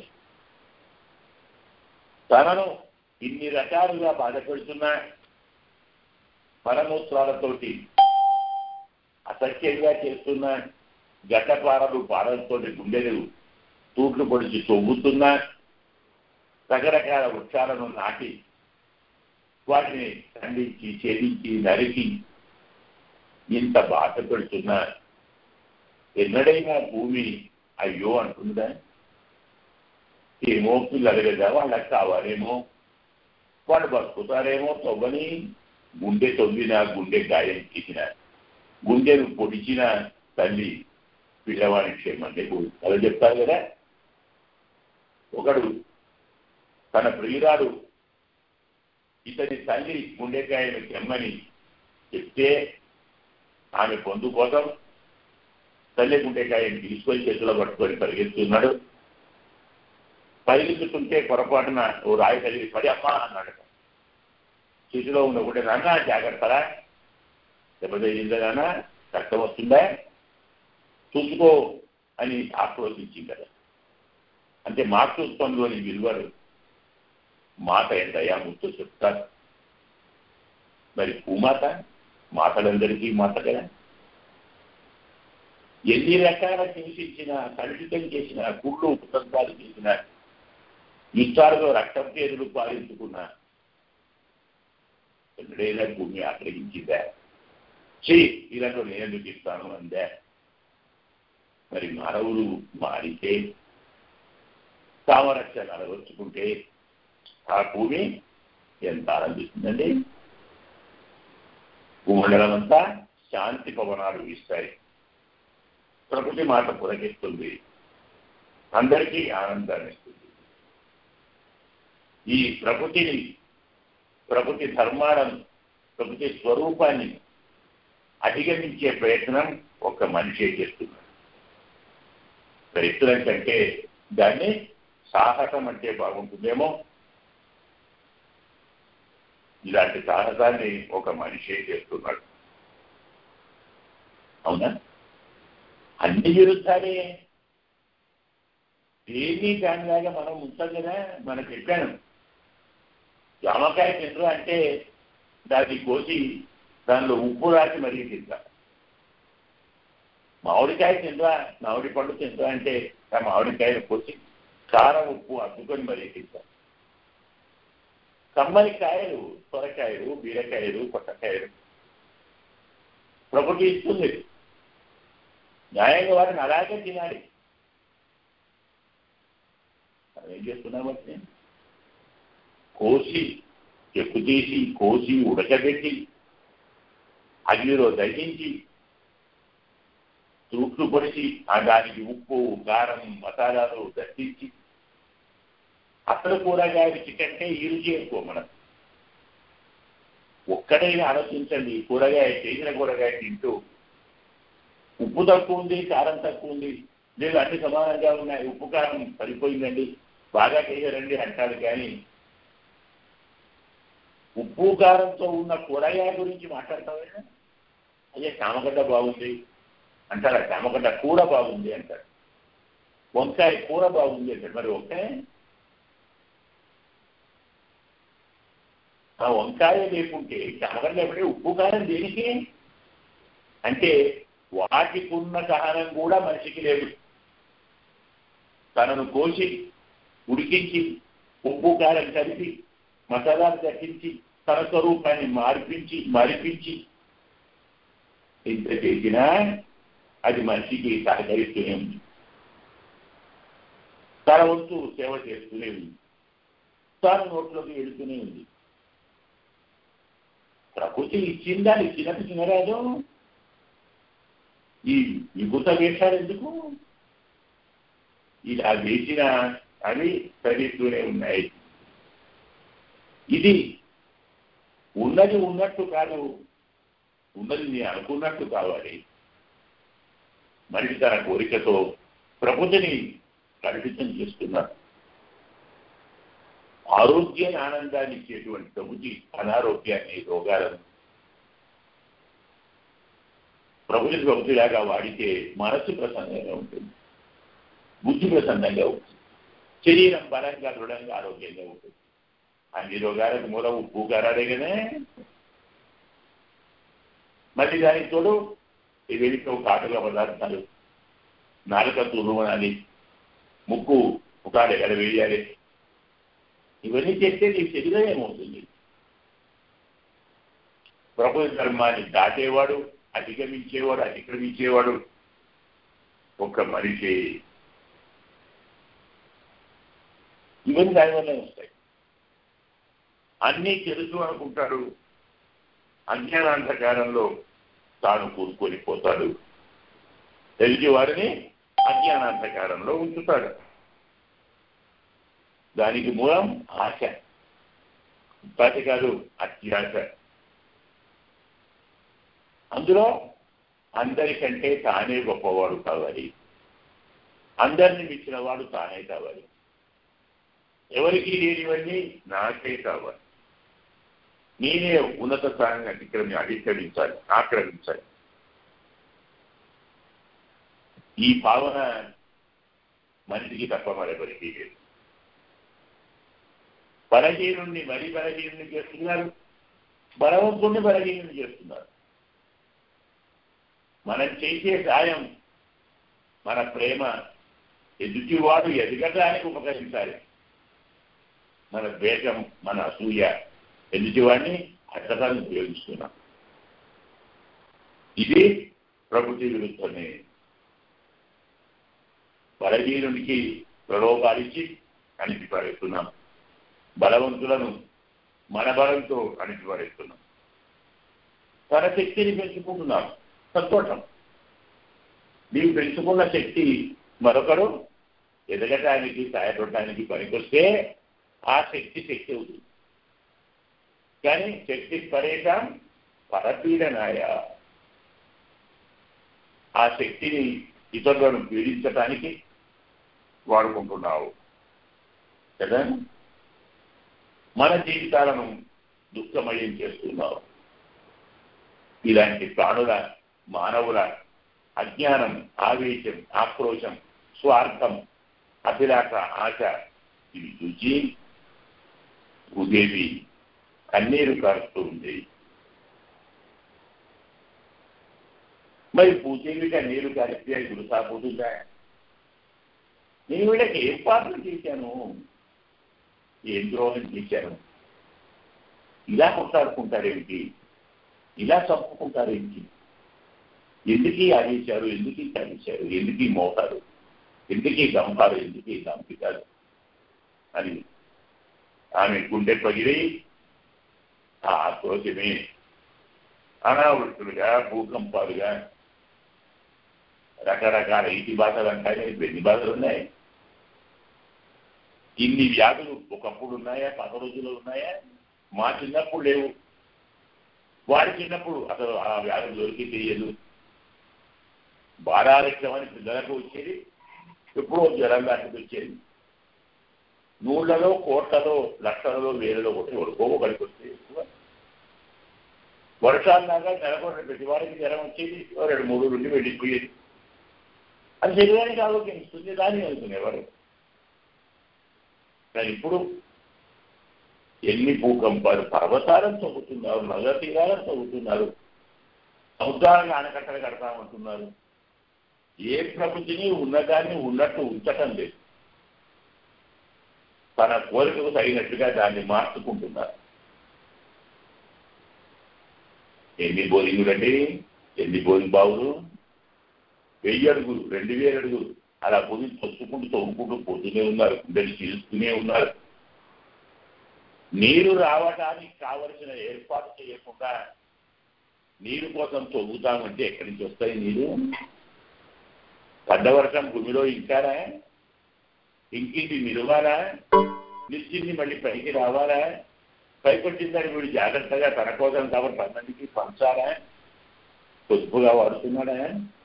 తనను ఇన్ని రకాలుగా బాధపడుతున్నా మలమూత్రాలతోటి అసఖ్యంగా చేస్తున్నా, గడ్డపారలు పారలతో గుండెలు తూట్లు పొడిచి తొవ్వుతున్నా, రకరకాల వృక్షాలను నాటి వాటిని ఖండించి, ఛేదించి, నరికి ఇంత బాధ పెడుతున్నా ఎన్నడైనా భూమి అయ్యో అంటుందా? ఏమో పిల్లలు కదా, వాళ్ళకి కావాలేమో, వాళ్ళు బతుకుతారేమో, తవ్వని గుండె తొవ్విన, గుండె గాయం చేసిన, గుండెను పొడిచిన తల్లి పిల్లవాడి క్షేమంటే అలా చెప్తారు కదా. ఒకడు తన ప్రియురాడు ఇతని తల్లి గుండెకాయను తెమ్మని చెప్తే ఆమె పొందు కోసం తల్లి గుండెకాయను తీసుకొని చేతిలో పట్టుకొని పరిగెత్తున్నాడు. పరిగెత్తుతుంటే పొరపాటున ఓ రాయి తగిలి పడి అమ్మా అన్నాడు. చేతిలో ఉన్న గుండె నాన్న జాగ్రత్తరా దెబ్బతగిలిందనా, కష్టం వస్తుందా, చూసుకో అని ఆక్రోశించింది కదా. అంటే మాతృత్వంలోని విలువలు మాట దయాముతో చెప్తారు. మరి భూమాత మాతలందరికీ మాత కదా. ఎన్ని రకాల హింసించిన, కలుషితం చేసిన, కుళ్ళు కుతంత్రాలు చేసిన, యుద్ధాలలో రక్తం పేరులు పాలించుకున్న ఎన్నడైనా భూమి ఆగ్రహించిందా? చే ఇలాంటి నేను చెప్తాను అందే. మరి మానవులు మారితే, కామరక్షణ అలవర్చుకుంటే ఆ భూమి ఎంత ఆనందిస్తుందండి. భూమండలం అంతా శాంతి పవనాలు వీస్తాయి. ప్రకృతి మాట పురగిస్తుంది, అందరికీ ఆనందాన్ని ఇస్తుంది. ఈ ప్రకృతిని, ప్రకృతి ధర్మాలను, ప్రకృతి స్వరూపాన్ని అధిగమించే ప్రయత్నం ఒక మనిషే చేస్తున్నాడు. ప్రయత్నం కంటే దాన్ని సాహసం అంటే బాగుంటుందేమో. ఇలాంటి సాహసాన్ని ఒక మనిషే చేస్తున్నాడు. అవునా? అన్ని విరుద్ధాలే. దేన్ని దానిలాగా మనం ఉంటాం కదా. మనకు చెప్పాను, జామకాయ తిండ్రా అంటే దాన్ని కోసి దానిలో ఉప్పు రాసి మరీ తింటా. మామిడికాయ తిండ్రా, మామిడి పండు తిండ్రా అంటే ఆ మామిడికాయలు కోసి కారం ఉప్పు అద్దుకొని మరీ తింటా. కమ్మని కాయలు, సొరకాయలు, బీరకాయలు, పొట్టకాయలు ప్రకృతి ఇస్తుంది. న్యాయంగా వాటిని అలాగే తినాలి. మనం ఏం చేస్తున్నామంటే కోసి, చెక్కు తీసి, కోసి, ఉడకబెట్టి, అగ్నిలో దహించి, తూట్లు పొడిచి, ఆ దానికి ఉప్పు, కారం, మసాలాలు దట్టించి, అసలు కూరగాయలు చికెన్టే ఈ రుచి ఎక్కువ. మనం ఒక్కడైనా ఆలోచించండి, కూరగాయ చేసిన కూరగాయ తింటూ ఉప్పు తక్కువ ఉంది, కారం తక్కువ ఉంది, లేదు అన్ని సమానంగా ఉన్నాయి, ఉప్పు కారం సరిపోయిందండి, బాగా చేయరండి అంటారు. కానీ ఉప్పు కారంతో ఉన్న కూరగాయ గురించి మాట్లాడతామైనా అదే చామగడ్డ బాగుంది అంటారా? చామగడ్డ కూర బాగుంది అంటారు. వంకాయ కూర బాగుంది అంటారు. మరి వంకాయ ఆ వంకాయ లేకుంటే చామగడ్డ ఎప్పుడే ఉప్పు కారం దేనికి అంటే వాటికున్న సహనం కూడా మనిషికి లేదు. తనను కోసి, ఉడికించి, ఉప్పు కారం కలిపి, మసాలాలు దట్టించి, తన స్వరూపాన్ని మార్పించి మరిపించి ఇంత చేసినా అది మనిషికి సహకరిస్తూనే ఉంది. తన వంతు సేవ చేస్తూనే ఉంది. తాను నోట్లోకి వెళుతూనే ఉంది. ప్రకృతి ఇచ్చిందా, ఇచ్చినట్టు తినరాదు. ఈ విభూత వేషాలు ఎందుకు? ఇలా వేసిన అవి సరిస్తూనే ఉన్నాయి. ఇది ఉన్నది ఉన్నట్టు కాదు, ఉన్నది నేను అనుకున్నట్టు కావాలి. మనిషి తన కోరికతో ప్రకృతిని కలుషితం చేస్తున్నారు. ఆరోగ్యాన్ని, ఆనందాన్ని ఇచ్చేటువంటి ప్రకృతి అనారోగ్యాన్ని, రోగాలను ప్రకృతి ప్రకృతిలాగా వాడితే మనస్సు ప్రసన్నంగా ఉంటుంది, బుద్ధి ప్రసన్నంగా ఉంటుంది, శరీరం బలంగా, దృఢంగా, ఆరోగ్యంగా ఉంటుంది. అన్ని రోగాలకు మూలం ఉప్పు కారాలే కదా. మళ్ళీ దానికి తోడు వెలితో కాటుగా పదార్థాలు, నాలుక తురుమనాలి, ముక్కు ముఖాలు ఎక్కడ వేయాలి, ఇవన్నీ చేస్తే నీ శరీరం ఏమవుతుంది? ప్రకృతి ధర్మాన్ని దాటేవాడు, అధిగమించేవాడు, అతిక్రమించేవాడు ఒక్క మనిషి. ఇవన్నీ దానివల్లే వస్తాయి. అన్నీ తెలుసు అనుకుంటాడు, అజ్ఞానాంధకారంలో తాను కూరుకొని పోతాడు. తెలిసి వారిని అజ్ఞానాంధకారంలో ఉంచుతాడు. దానికి మూలం ఆశ, ఉపాధి కాదు, అత్యాశ. అందులో అందరికంటే తానే గొప్పవాడు కావాలి, అందరినీ మించిన వాడు తానే కావాలి, ఎవరికి లేనివన్నీ నాకే కావాలి. నేనే ఉన్నత స్థానాన్ని అతిక్రమి అధిక్రమించాలి ఆక్రమించాలి. ఈ భావన మనిషికి తప్ప మరెవరికి లేదు. బలహీనుణ్ణి మరీ బలహీనుని చేస్తున్నారు, బలవంతుణ్ణి బలహీనుని చేస్తున్నారు. మనం చేసే సాయం, మన ప్రేమ ఎదుటివాడు ఎదగడానికి ఉపకరించాలి. మన ద్వేషం, మన అసూయ ఎదుటివాడిని అడ్డదాన్ని ఉపయోగిస్తున్నాం. ఇది ప్రకృతి విరుద్ధమే. బలహీనునికి ప్రలోభాలిచ్చి అణిచిపడేస్తున్నాం, బలవంతులను మన బలంతో అణిచిపడేస్తున్నాం. తన శక్తిని పెంచుకుంటున్నాం, సంతోషం. నీవు పెంచుకున్న శక్తి మరొకరు ఎదగటానికి సహాయపడటానికి పనికొస్తే ఆ శక్తి శక్తి అవుతుంది. కానీ శక్తి పరేషాం పరపీడనాయ, ఆ శక్తిని ఇతరులను పీడించటానికి వాడుకుంటున్నావు కదా. మన జీవితాలను దుఃఖమయం చేస్తున్నావు. ఇలాంటి ప్రాణుల, మానవుల అజ్ఞానం, ఆవేశం, ఆక్రోశం, స్వార్థం, అభిలాష, ఆశ ఇవి చూచి భూదేవి కన్నీరు కారుతూ ఉంది. మరి భూదేవి కన్నీరు కారిస్తే అది గురుసాపోతుందా? నేను వీళ్ళకి ఏం పాత్ర చేశాను, ఏం ద్రోహం చేశాను? ఇలా కొట్లాడుకుంటారేమిటి, ఇలా చంపుకుంటారేమిటి? ఎందుకీ ఆదేశారు, ఎందుకీ ఆదేశారు, ఎందుకీ మోతారు, ఎందుకీ గంపారు, ఎందుకీ గంపితారు అని ఆమె గుండె పగిలి ఆ ఆక్రోశమే అనావృత్తులుగా, భూకంపాలుగా, రకరకాల ఇంటి బాధలు అంటాయి. ఎన్ని బాధలు ఉన్నాయి? ఇన్ని వ్యాధులు ఒకప్పుడు ఉన్నాయా, పాత రోజుల్లో ఉన్నాయా? మా చిన్నప్పుడు లేవు. వారి చిన్నప్పుడు అసలు ఆ వ్యాధులు దొరికి తెలియదు. బాధాలక్ష్యం అని పిల్లలకు వచ్చేది, ఎప్పుడో జ్వరం లాంటిది వచ్చేది. నూళ్లలో, కోట్లలో, లక్షలలో, వేలలో కొట్టి ఒడుకోవో కలిసి వచ్చేది. ఎక్కువ వర్షాలలాగా నెలకొన్న ప్రతి వారికి జ్వరం వచ్చేది, రెండు మూడు నుండి వెళ్ళిపోయేది. అది శరీరానికి ఆరోగ్యం ఇస్తుంది, దాన్ని అనుకునేవారు. కానీ ఇప్పుడు ఎన్ని భూకంపాలు, పర్వతాలను తవ్వుతున్నారు, నగర తీరాలను తవ్వుతున్నారు, సముద్రాలను ఆనకట్టలు కడతామంటున్నారు. ఏ ప్రకృతిని ఉన్నదాన్ని ఉన్నట్టు ఉంచటం లేదు. తన కోరికకు తగినట్టుగా దాన్ని మార్చుకుంటున్నారు. ఎన్ని బోరింగులండి, ఎన్ని బోరింగ్ బావులు, వెయ్యి అడుగులు, రెండు వేల అడుగులు అలా పోయి తొక్కుకుంటూ తవ్వుకుంటూ పోతూనే ఉన్నారు, గుండెలు చీలుస్తూనే ఉన్నారు. నీరు రావడానికి కావలసిన ఏర్పాటు చేయకుండా నీరు కోసం తవ్వుతామంటే ఎక్కడి నుంచి వస్తాయి నీరు? పడ్డ వర్షం భూమిలో ఇంకారా, ఇంకింటి నిలవాలా, నిశ్చింది మళ్ళీ పైకి రావాలా? పైకి వచ్చిందని వీడు జాగ్రత్తగా తన కోసం కాబట్టి పన్నెండుకి పంచాలా, పొదుపుగా వాడుతున్నాడా?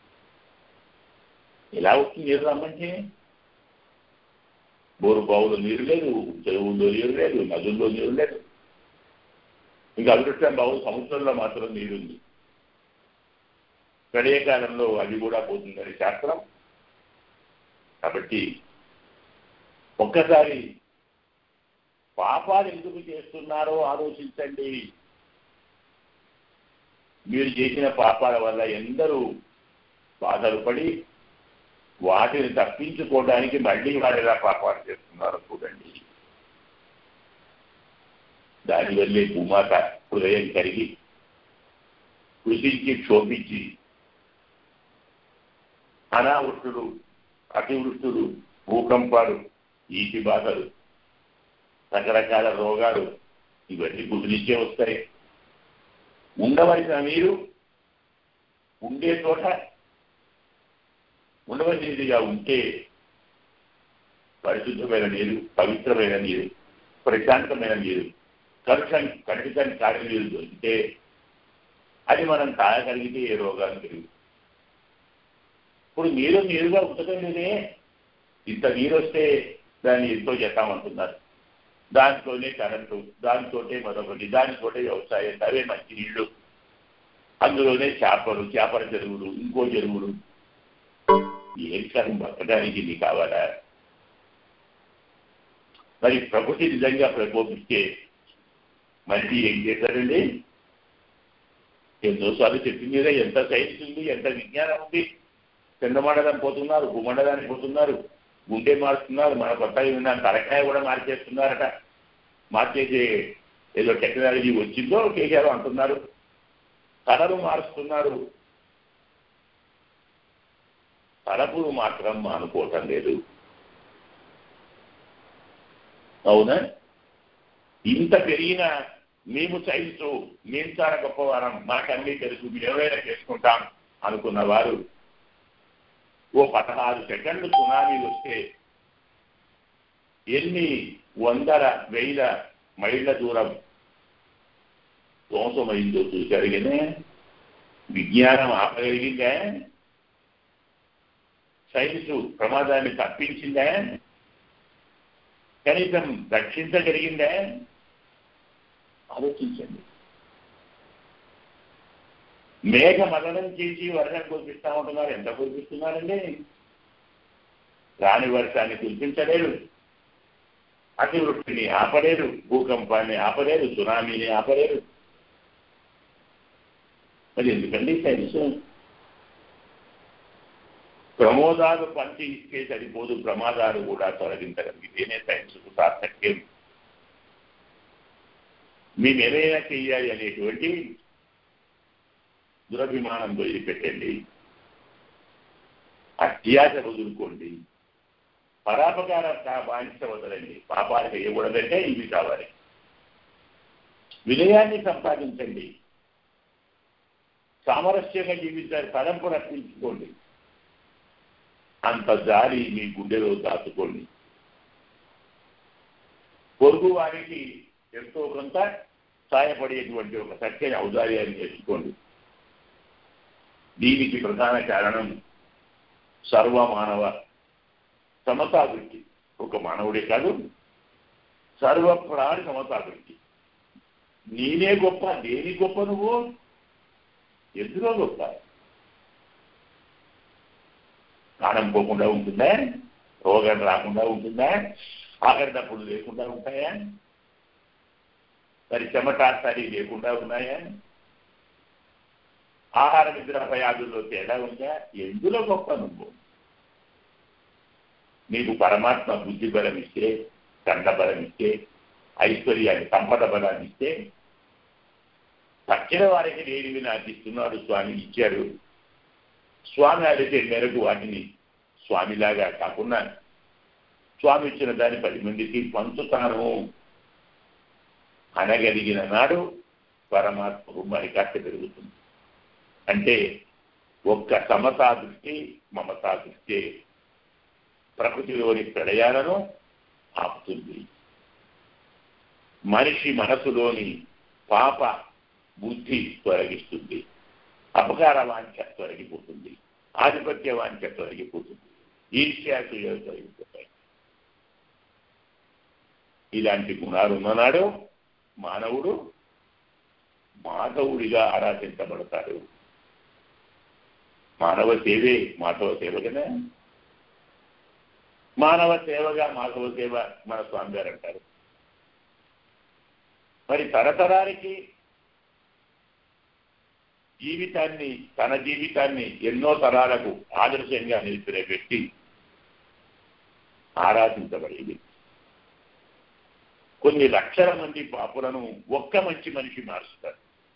ఎలా వస్తుంది నీరు రమ్మంటే? బోరు బావులో నీరు లేదు, చెరువుల్లో నీరు లేదు, నదుల్లో నీరు లేదు. ఇంకా అదృష్టం బావు సముద్రంలో మాత్రం నీరుంది. ప్రళయకాలంలో అది కూడా పోతుందని శాస్త్రం. కాబట్టి ఒక్కసారి పాపాలు ఎందుకు చేస్తున్నారో ఆలోచించండి. మీరు చేసిన పాపాల వల్ల ఎందరూ బాధలు పడి వాటిని తప్పించుకోవడానికి మళ్ళీ వారు ఎలా పాపాలు చేస్తున్నారో చూడండి. దానివల్లే భూమాత హృదయం కరిగి కృషించి క్షోభించి అనావృష్టులు, అతివృష్టులు, భూకంపాలు, ఈటి బాధలు, రకరకాల రోగాలు ఇవన్నీ కుదిలించే వస్తాయి. ఉండవలసిన మీరు ఉండే చోట ఉండవలసినదిగా ఉంటే పరిశుద్ధమైన నీరు, పవిత్రమైన నీరు, ప్రశాంతమైన నీరు, కలుషం కలుషితాన్ని కాని నీరు దొరికితే అది మనం తాగగలిగితే ఏ రోగాలు పెరుగు. ఇప్పుడు నీరు నీరుగా ఉంచడం లేదే, ఇంత నీరు వస్తే దాన్ని ఎంతో చేస్తామంటున్నారు. దాంట్లోనే కరెంటు, దాంతోటే మరొకటి, దానితోటే వ్యవసాయం, అవే మంచి నీళ్లు, అందులోనే చేపలు, చేపల చెరువులు, ఇంకో చెరువులు. ఏం కాదు బతకడానికి ఇది కావాలా? మరి ప్రకృతి నిజంగా ప్రకోపిస్తే మనిషి ఏం చేశారండి? ఎన్నోసార్లు చెప్పింది కదా, ఎంత సైన్స్ ఉంది, ఎంత విజ్ఞానం ఉంది. చంద్రమండలం పోతున్నారు, భూమండలానికి పోతున్నారు, గుండె మారుస్తున్నారు, మన కొత్తగా విన్నాను తలకాయ కూడా మార్చేస్తున్నారట. మార్చేసే ఏదో టెక్నాలజీ వచ్చిందో కేసీఆర్ అంటున్నారు. తలలు మారుస్తున్నారు, తలపులు మాత్రం మానుకోవటం లేదు. అవునా? ఇంత పెరిగిన మేము సైన్స్, మేము చాలా గొప్పవారం, మాకన్నీ తెలుసు, మీరు ఎవరైనా చేసుకుంటాం అనుకున్న వారు ఓ పదహారు సెకండ్లు సునామీలు వస్తే ఎన్ని వందల వేల మైళ్ళ దూరం ధ్వంసమైందో చూశారు కదా. విజ్ఞానం ఆపగలిగిందా? సైన్స్ ప్రమాదాన్ని తప్పించిందా? కనీసం రక్షించగలిగిందా? ఆలోచించండి. మేఘ మదనం చేసి వర్షం కురిపిస్తా ఉంటున్నారు. ఎంత కురిపిస్తున్నారండి? రాని వర్షాన్ని కురిపించలేరు, అతివృష్టిని ఆపలేరు, భూకంపాన్ని ఆపలేరు, సునామీని ఆపలేరు. మరి ఎందుకండి సైన్స్? ప్రమోదాలు పంచి ఇస్తే సరిపోదు, ప్రమాదాలు కూడా తొలగించగలిగితేనే సైన్స్కు సార్థక్యం. మేము ఏదైనా చెయ్యాలి అనేటువంటి దురభిమానం వదిలిపెట్టండి, అత్యాశ వదులుకోండి, పరాపకార బానిస వదలండి. పాపాలు చేయకూడదంటే ఇవి కావాలి. వినయాన్ని సంపాదించండి, సామరస్యంగా జీవించాలి, తలంపు రక్షించుకోండి, అంత జాలి మీ గుండెలో దాచుకోండి. పొరుగు వారికి ఎంతో కొంత సాయపడేటువంటి ఒక చక్కని ఔదార్యాన్ని తెచ్చుకోండి. దీనికి ప్రధాన కారణం సర్వమానవ సమతాభివృద్ధి. ఒక మానవుడే కాదు, సర్వప్రాణి సమతాభివృద్ధి. నేనే గొప్ప, దేని గొప్ప నువ్వు? ఎందులో గొప్ప? ప్రాణం పోకుండా ఉంటుందా? రోగం రాకుండా ఉంటుందా? ఆఖరి తప్పులు లేకుండా ఉంటాయా? మరి చెమటాస్తారి లేకుండా ఉన్నాయా? ఆహార నిద్ర వ్యాధుల్లో తేడా ఉందా? ఎందులో గొప్ప నువ్వు? నీకు పరమాత్మ బుద్ధి బలం ఇస్తే, కండ బలం ఇస్తే, ఐశ్వర్యాన్ని సంపద బలాన్ని ఇస్తే, తక్కిన వారికి లేనివి నాకు ఇస్తున్నాడు స్వామి, ఇచ్చాడు. స్వామి అడిగే మేరకు వాటిని స్వామిలాగా కాకుండా స్వామి ఇచ్చిన దాన్ని పది మందికి పంచుతాను అనగలిగిన నాడు పరమాత్మకు మరి కష్ట పెరుగుతుంది. అంటే ఒక్క సమతా దృష్టి, మమతా దృష్టి ప్రకృతిలోని ప్రళయాలను ఆపుతుంది. మనిషి మనసులోని పాప బుద్ధి తొలగిస్తుంది, అపకార వాంఛ తొలగిపోతుంది, ఆధిపత్య వాంఛ తొలగిపోతుంది, ఈర్ష్యాసులు తొలగిపోతాయి. ఇలాంటి గుణాలు ఉన్ననాడు మానవుడు మాధవుడిగా ఆరాధించబడతాడు. మానవ సేవే మాధవ సేవ కదా. మానవ సేవగా మాధవ సేవ మన స్వామి గారు అంటారు. మరి తరతరానికి జీవితాన్ని, తన జీవితాన్ని ఎన్నో తరాలకు ఆదర్శంగా నిలిపిన వ్యక్తి ఆరాధించబడేది. కొన్ని లక్షల మంది పాపులను ఒక్క మంచి మనిషి మారుస్తారు.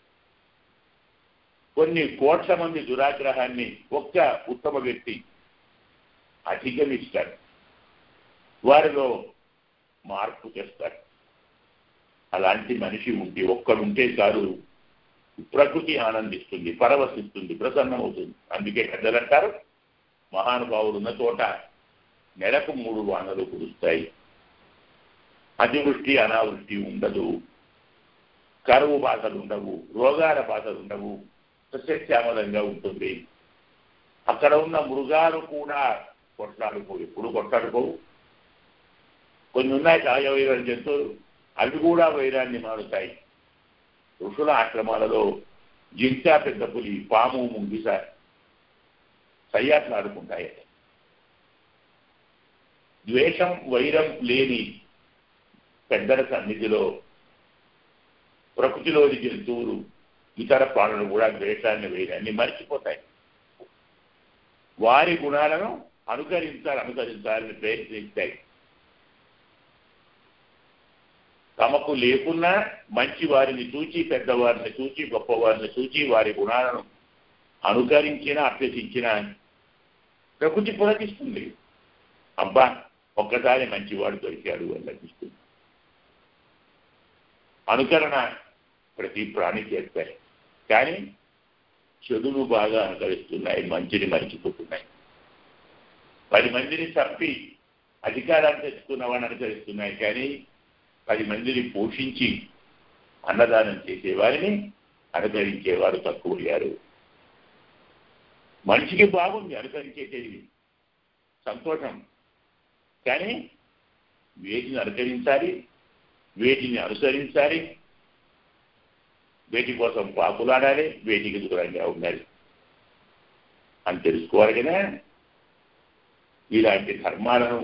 కొన్ని కోట్ల మంది దురాగ్రహాన్ని ఒక్క ఉత్తమ వ్యక్తి అధిగమిస్తారు, వారిలో మార్పు చేస్తారు. అలాంటి మనిషి ఉంటే, ఒక్కడుంటే చాలు, ప్రకృతి ఆనందిస్తుంది, పరవశిస్తుంది, ప్రసన్నమవుతుంది. అందుకే పెద్దలు అంటారు, మహానుభావులు ఉన్న చోట నెలకు మూడు వానలు కురుస్తాయి, అతివృష్టి అనావృష్టి ఉండదు, కరువు బాధలు ఉండవు, రోగాల బాధలు ఉండవు, సస్యశ్యామలంగా ఉంటుంది. అక్కడ ఉన్న మృగాలు కూడా కొట్లాడుకోవు, ఎప్పుడు కొట్లాడుకోవు. కొన్ని ఉన్నాయి కాయవైన జంతువులు, అవి కూడా వైరాన్ని మారుతాయి. ఋషుల ఆశ్రమాలలో జింక, పెద్ద పులి, పాము, ముంగిస సయ్యాట్లాడుకుంటాయి. ద్వేషం, వైరం లేని పెద్దల సన్నిధిలో ప్రకృతిలోని జంతువులు, ఇతర ప్రాణులు కూడా ద్వేషాన్ని, వైరాన్ని మర్చిపోతాయి. వారి గుణాలను అనుకరించాలి అనుకరించాలని ప్రయత్నిస్తాయి. తమకు లేకున్నా మంచి వారిని చూచి, పెద్దవారిని చూచి, గొప్పవారిని చూచి వారి గుణాలను అనుకరించిన, అభ్యసించిన ప్రకృతి పులకిస్తుంది. అబ్బా, ఒక్కసారి మంచివాడు దొరికాడు అని లభిస్తుంది. అనుకరణ ప్రతి ప్రాణి చేస్తాయి, కానీ చెడును బాగా అనుకరిస్తున్నాయి, మంచిని మరిచిపోతున్నాయి. పది మందిని చంపి అధికారాన్ని తెచ్చుకున్న వాడిని అనుకరిస్తున్నాయి, కానీ పది మందిని పోషించి అన్నదానం చేసేవారిని అనుకరించేవారు తక్కువయ్యారు. మనిషికి బాగుంది అనుకరించేది సంతోషం, కానీ వేటిని అనుకరించాలి, వేటిని అనుసరించాలి, వేటి కోసం పాకులాడాలి, వేటికి దూరంగా ఉండాలి అని తెలుసుకోవాలి కదా. ఇలాంటి ధర్మాలను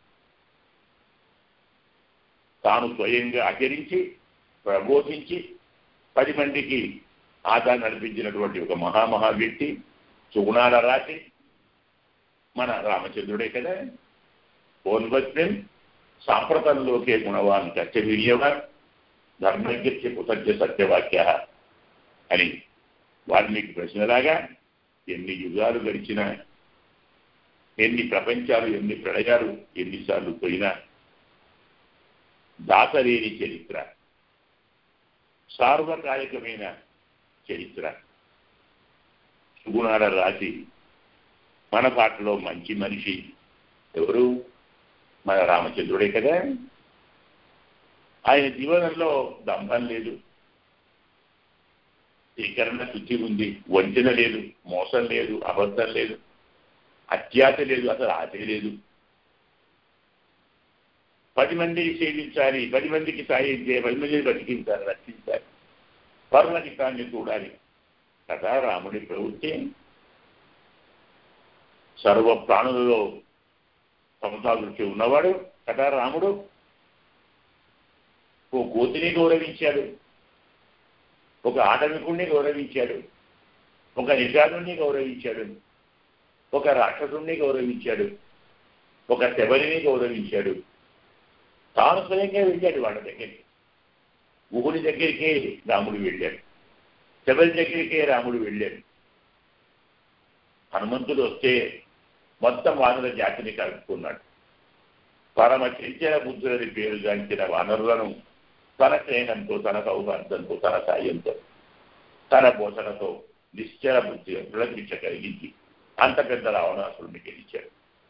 తాను స్వయంగా ఆచరించి ప్రబోధించి పది మందికి ఆదా నడిపించినటువంటి ఒక మహామహా వ్యక్తి సుగుణాల రాసి మన రామచంద్రుడే కదా. ఓన్వస్మిన్ సాంప్రతంలోకే గుణవాన్ కర్తవీర్యవాన్ ధర్మజ్ఞ కృతజ్ఞ సత్యవాక్య అని వాల్మీకి ప్రశ్నలాగా ఎన్ని యుగాలు గడిచినా, ఎన్ని ప్రపంచాలు, ఎన్ని ప్రళయాలు ఎన్నిసార్లు పోయినా దాసలేని చరిత్ర, సార్వకాలికమైన చరిత్ర సుగుణాల రాసి మన పాటలో మంచి మనిషి ఎవరు? మన రామచంద్రుడే కదా. ఆయన జీవనంలో దంభం లేదు, శ్రీకరణ శుద్ధి ఉంది, వంచన లేదు, మోసం లేదు, అబద్ధం లేదు, అత్యాశ లేదు, అసలు ఆశ లేదు. పది మందిని సేవించాలి, పది మందికి సాయం చేయాలి, పది మందిని బతికించాలి, రక్షించాలి, పరమహితాన్ని చూడాలి కదా రాముడి ప్రవృత్తి. సర్వ ప్రాణులలో సమతాదృష్టి ఉన్నవాడు కదా రాముడు. ఓ కోతిని గౌరవించాడు, ఒక ఆటవికుణ్ణి గౌరవించాడు, ఒక నిషాదుణ్ణి గౌరవించాడు, ఒక రాక్షసుణ్ణి గౌరవించాడు, ఒక శబరిని గౌరవించాడు. తాను స్వయంగా వెళ్ళాడు వాళ్ళ దగ్గరికి. ఊహుని దగ్గరికే రాముడు వెళ్ళాడు, శబరి దగ్గరికే రాముడు వెళ్ళాడు. హనుమంతుడు వస్తే మొత్తం వానర జాతిని కలుపుకున్నాడు. పరమ చంచల బుద్ధులని పేరుగాంచిన వానరులను తన స్నేహంతో, తన సౌహార్దంతో, తన సాయంతో, తన పోషణతో నిశ్చల బుద్ధి పులకించ కలిగించి అంత పెద్ద రావణాసురుడిని గెలిచాడు.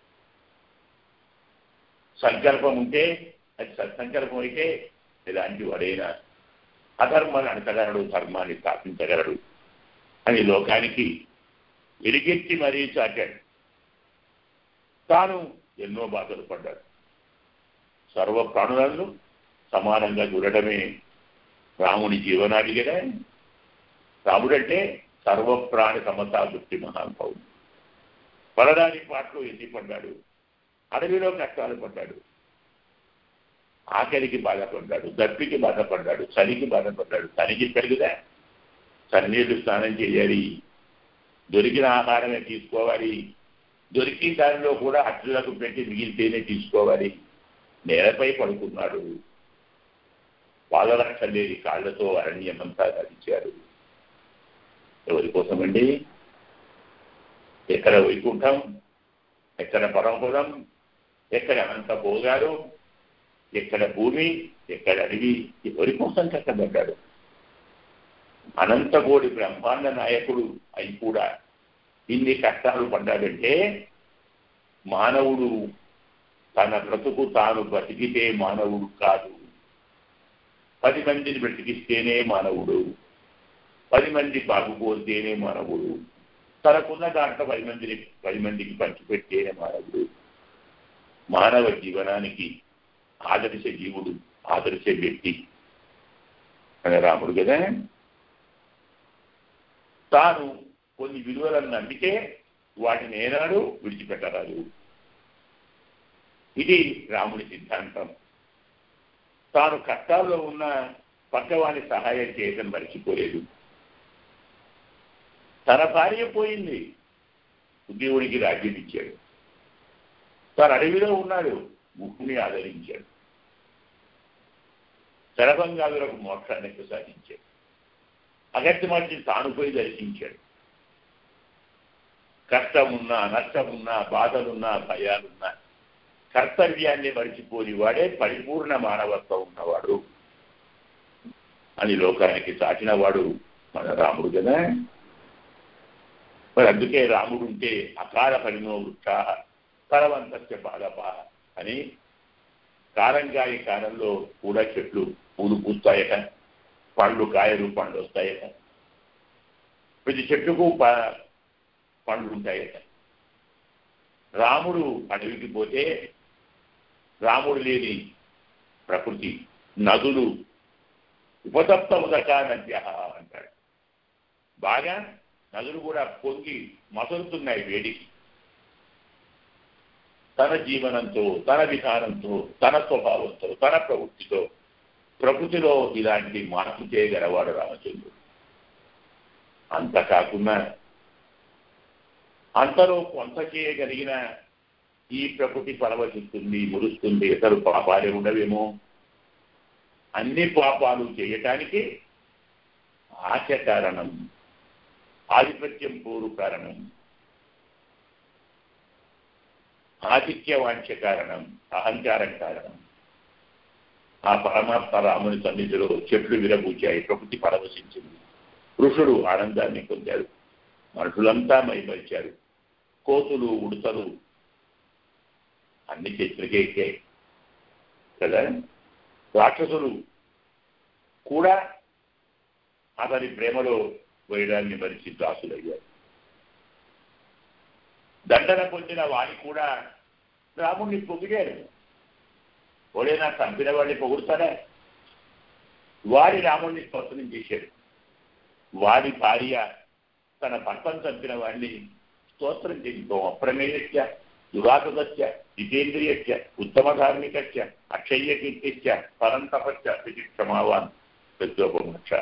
సంకల్పం ఉంటే అది సత్సంకల్పం అయితే ఇలాంటి వాడైనా అధర్మాన్ని అణచగలడు, ధర్మాన్ని స్థాపించగలడు అని లోకానికి ఎరిగెత్తి మరీ చాటాడు. తాను ఎన్నో బాధలు పడ్డాడు. సర్వ ప్రాణులను సమానంగా చూడటమే రాముని జీవనాడి కదా. రాముడంటే సర్వప్రాణి సమతా దృష్టి మహానుభావుడు. పడడానికి పాటలు ఎన్ని పడ్డాడు, అడవిలో కష్టాలు పడ్డాడు, ఆకలికి బాధపడ్డాడు, దప్పికి బాధపడ్డాడు, చలికి బాధపడ్డాడు. చలి చెప్పాడు కదా, చన్నీళ్లు స్నానం చేయాలి, దొరికిన ఆహారమే తీసుకోవాలి, దొరికిన దానిలో కూడా అట్లకు పెట్టి మిగిలితేనే తీసుకోవాలి. నేలపై పడుకున్నాడు, పాదరక్ష లేని కాళ్లతో అరణ్యమంతా నడిచాడు. ఎవరి కోసమండి? ఎక్కడ వైకుంఠం, ఎక్కడ పరమపదం, ఎక్కడ అనంత భోగాలు, ఎక్కడ భూమి, ఎక్కడ అడవి, ఎవరి కోసం కట్టబడ్డాడు? అనంతకోటి బ్రహ్మాండ నాయకుడు అయి కూడా ఇన్ని కష్టాలు పడ్డాడంటే మానవుడు తన బ్రతుకు తాను బ్రతికితే మానవుడు కాదు. పది మందిని బ్రతికిస్తేనే మానవుడు, పది మంది బాగుపోతేనే మానవుడు, తనకున్న దాంట్లో పది మందిని పది మందికి పంచిపెట్టేనే మానవుడు. మానవ జీవనానికి ఆదర్శ జీవుడు ఆదర్శ వ్యక్తి అని రాముడు కదా. తాను కొన్ని విలువలను నమ్మితే వాటిని ఏనాడు విడిచిపెట్టరాదు. ఇది రాముడి సిద్ధాంతం. తాను కష్టాల్లో ఉన్న పక్కవాని సహాయం చేయడం మర్చిపోలేదు. తన భార్య పోయింది, దేవుడికి రాజ్యం ఇచ్చాడు. తాను అడవిలో ఉన్నాడు, ముక్కుని ఆదరించాడు. శరభంగాదులకు మోక్షాన్ని ప్రసాదించాడు. అగత్య మనిషిని తాను పోయి దర్శించాడు. కష్టమున్నా, నష్టమున్నా, బాధలున్నా, భయాలున్నా కర్తవ్యాన్ని మరిచిపోని వాడే పరిపూర్ణ మానవత్వం ఉన్నవాడు అని లోకానికి చాటినవాడు మన రాముడు కదా. మరి అందుకే రాముడు ఉంటే అకాల పరిణో వృక్షా ఫలవంతస్య బాధప అని కారంగాయ కాలంలో కూడా చెట్లు పూలు పూస్తాయట, పండ్లు కాయలు పండ్లు వస్తాయట, ప్రతి చెట్టుకు ప పండ్లు ఉంటాయట. రాముడు అడవికి పోతే రాముడు లేని ప్రకృతి, నదులు ఉపతప్త ఉదకా నద్య అంటాడు. బాగా నదులు కూడా పొంగి మసలుతున్నాయి వేడికి. తన జీవనంతో, తన విధానంతో, తన స్వభావంతో, తన ప్రవృత్తితో ప్రకృతిలో ఇలాంటి మార్పు చేయగలవాడు రామచంద్రుడు. అంత కాకుండా అంతలో కొంత చేయగలిగిన ఈ ప్రకృతి పరవశిస్తుంది, మురుస్తుంది, ఇతరు పాపాలే ఉండవేమో. అన్ని పాపాలు చేయటానికి ఆశ కారణం, ఆధిపత్యం పూర్వ కారణం, ఆధిక్య వాంఛ కారణం, అహంకారం కారణం. ఆ పరమాత్మ రాముని సన్నిధిలో చెట్లు విరబూచాయి, ప్రకృతి పరవశించింది. ఋషుడు ఆనందాన్ని పొందారు, మనుషులంతా మైమరిచారు. కోతులు, ఉడతలు అన్ని చెట్లకే ఎక్కాయి కదా. రాక్షసులు కూడా అతని ప్రేమలో వైరాన్ని మరిచి దాసులయ్యారు. దండన పొందిన వాణి కూడా రాముడిని పొగిడారు. ఓడైనా చంపిన వాడిని పొగుడుతాడా? వాడి రాముడిని స్తోత్రం చేశాడు. వాడి భార్య తన భర్తను చంపిన వాడిని స్తోత్రం చేయించో అప్రమేయస్య దురాసదస్య జితేంద్రియస్య ఉత్తమ ధార్మికస్య అక్షయ్య కీర్తిస్య పరంతపస్య స్థితి క్షమావాన్ ప్రత్యోపమోక్ష.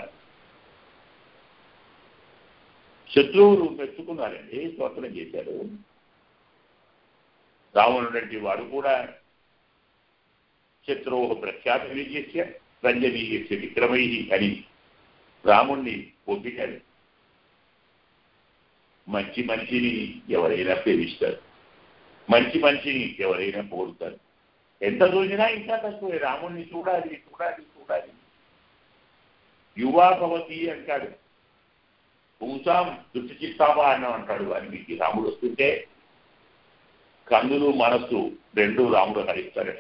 శత్రువులు మెచ్చుకున్నారండి, స్తోత్రం చేశారు. రావణుడంటి వాడు కూడా శత్రువు ప్రఖ్యాత విజయస్య రంజనీయస్య విక్రమై అని రాముణ్ణి పొగిడాడు. మంచి మనిషిని ఎవరైనా ప్రేమిస్తారు, మంచి మనిషిని ఎవరైనా పోలుతారు. ఎంత చూసినా ఇంకా తక్కువే. రాముణ్ణి చూడాలి చూడాలి చూడాలి. యువా భవతి అంటాడు, పూసాం దృష్టి చిత్తావా అన్నం అంటాడు. వారికి రాముడు వస్తుంటే కన్నులు మనస్సు రెండు రాముడు హరిస్తాడు.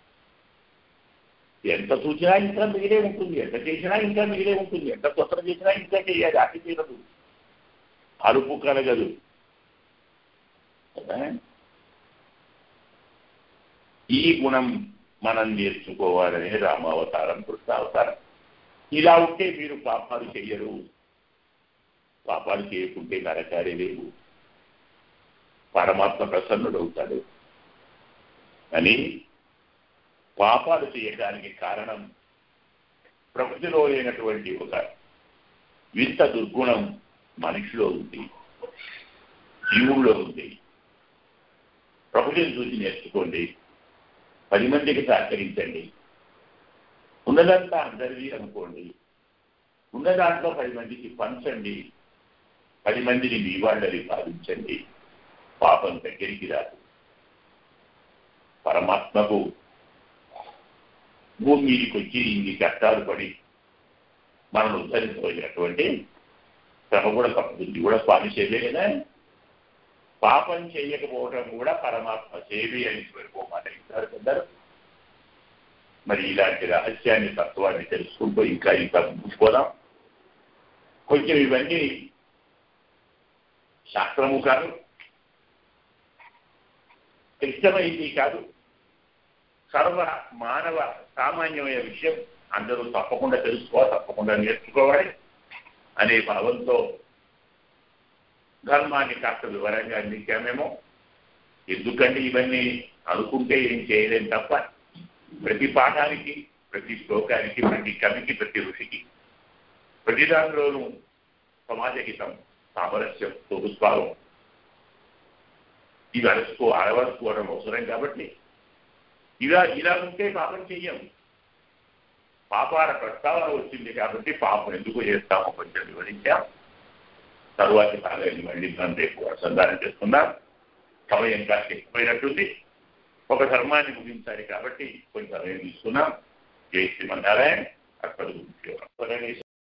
ఎంత చూసినా ఇంకా మిగిలే ఉంటుంది, ఎంత చేసినా ఇంకా మిగిలే ఉంటుంది, ఎంత స్వతంత్రం చేసినా ఇంకా చేయాలి. అతి తీరదు, అరుపు కలగదు కదా. ఈ గుణం మనం నేర్చుకోవాలనే రామావతారం, కృష్ణావతారం. ఇలా ఉంటే మీరు పాపాలు చెయ్యరు, పాపాలు చేయకుంటే నరకాలే లేవు, పరమాత్మ ప్రసన్నుడవుతాడు అని. పాపాలు చేయడానికి కారణం ప్రకృతిలో లేనటువంటి ఒక వింత దుర్గుణం మనిషిలో ఉంది, జీవుల్లో ఉంది. ప్రకృతిని చూసి నేర్చుకోండి, పది మందికి సహకరించండి. ఉన్నదంతా అందరిది అనుకోండి, ఉన్న దాంట్లో పది మందికి పంచండి, పది మందిని మీ వాళ్ళని భావించండి. పాపం దగ్గరికి రాదు. పరమాత్మకు భూమి మీదకి వచ్చి ఇన్ని కష్టాలు పడి మనం ఉద్ధరించబోయినటువంటి శ్రమ కూడా తప్పుతుంది, కూడా స్వామి సేవే కదా. పాపం చేయకపోవడం కూడా పరమాత్మ సేవే అని పెట్టుకోమాటారు కదా. మరి ఇలాంటి రహస్యాన్ని, తత్వాన్ని తెలుసుకుంటూ ఇంకా ఇంకా ముందుకోదాం. కొంచెం ఇవన్నీ శాస్త్రము కాదు, క్లిష్టమైంది కాదు, సర్వ మానవ సామాన్యమైన విషయం, అందరూ తప్పకుండా తెలుసుకోవాలి, తప్పకుండా నేర్చుకోవాలి అనే భావంతో ధర్మాన్ని కాస్త వివరంగా అందించామేమో. ఎందుకంటే ఇవన్నీ అనుకుంటే ఏం చేయలేం తప్ప ప్రతి పాఠానికి, ప్రతి శ్లోకానికి, ప్రతి కవికి, ప్రతి ఋషికి, ప్రతి దానిలోనూ సమాజహితం, సామరస్యం, ప్రభుత్వాలు ఇవి అరసుకో అలవరుచుకోవడం అవసరం. కాబట్టి ఇలా ఇలా ఉంటే పాపం చెయ్యం. పాపాల ప్రస్తావన వచ్చింది కాబట్టి పాపం ఎందుకు చేస్తామో కొంచెం వివరించాం. తరువాతి భాగాన్ని మళ్ళీ మనం రేపు అనుసంధానం చేసుకుందాం. సమయం కాస్త ఎక్కువైనట్టుంది. ఒక ధర్మాన్ని ముగించాలి కాబట్టి కొంచెం సమయం తీసుకున్నాం. జై శ్రీమన్నారాయణ. అక్కడ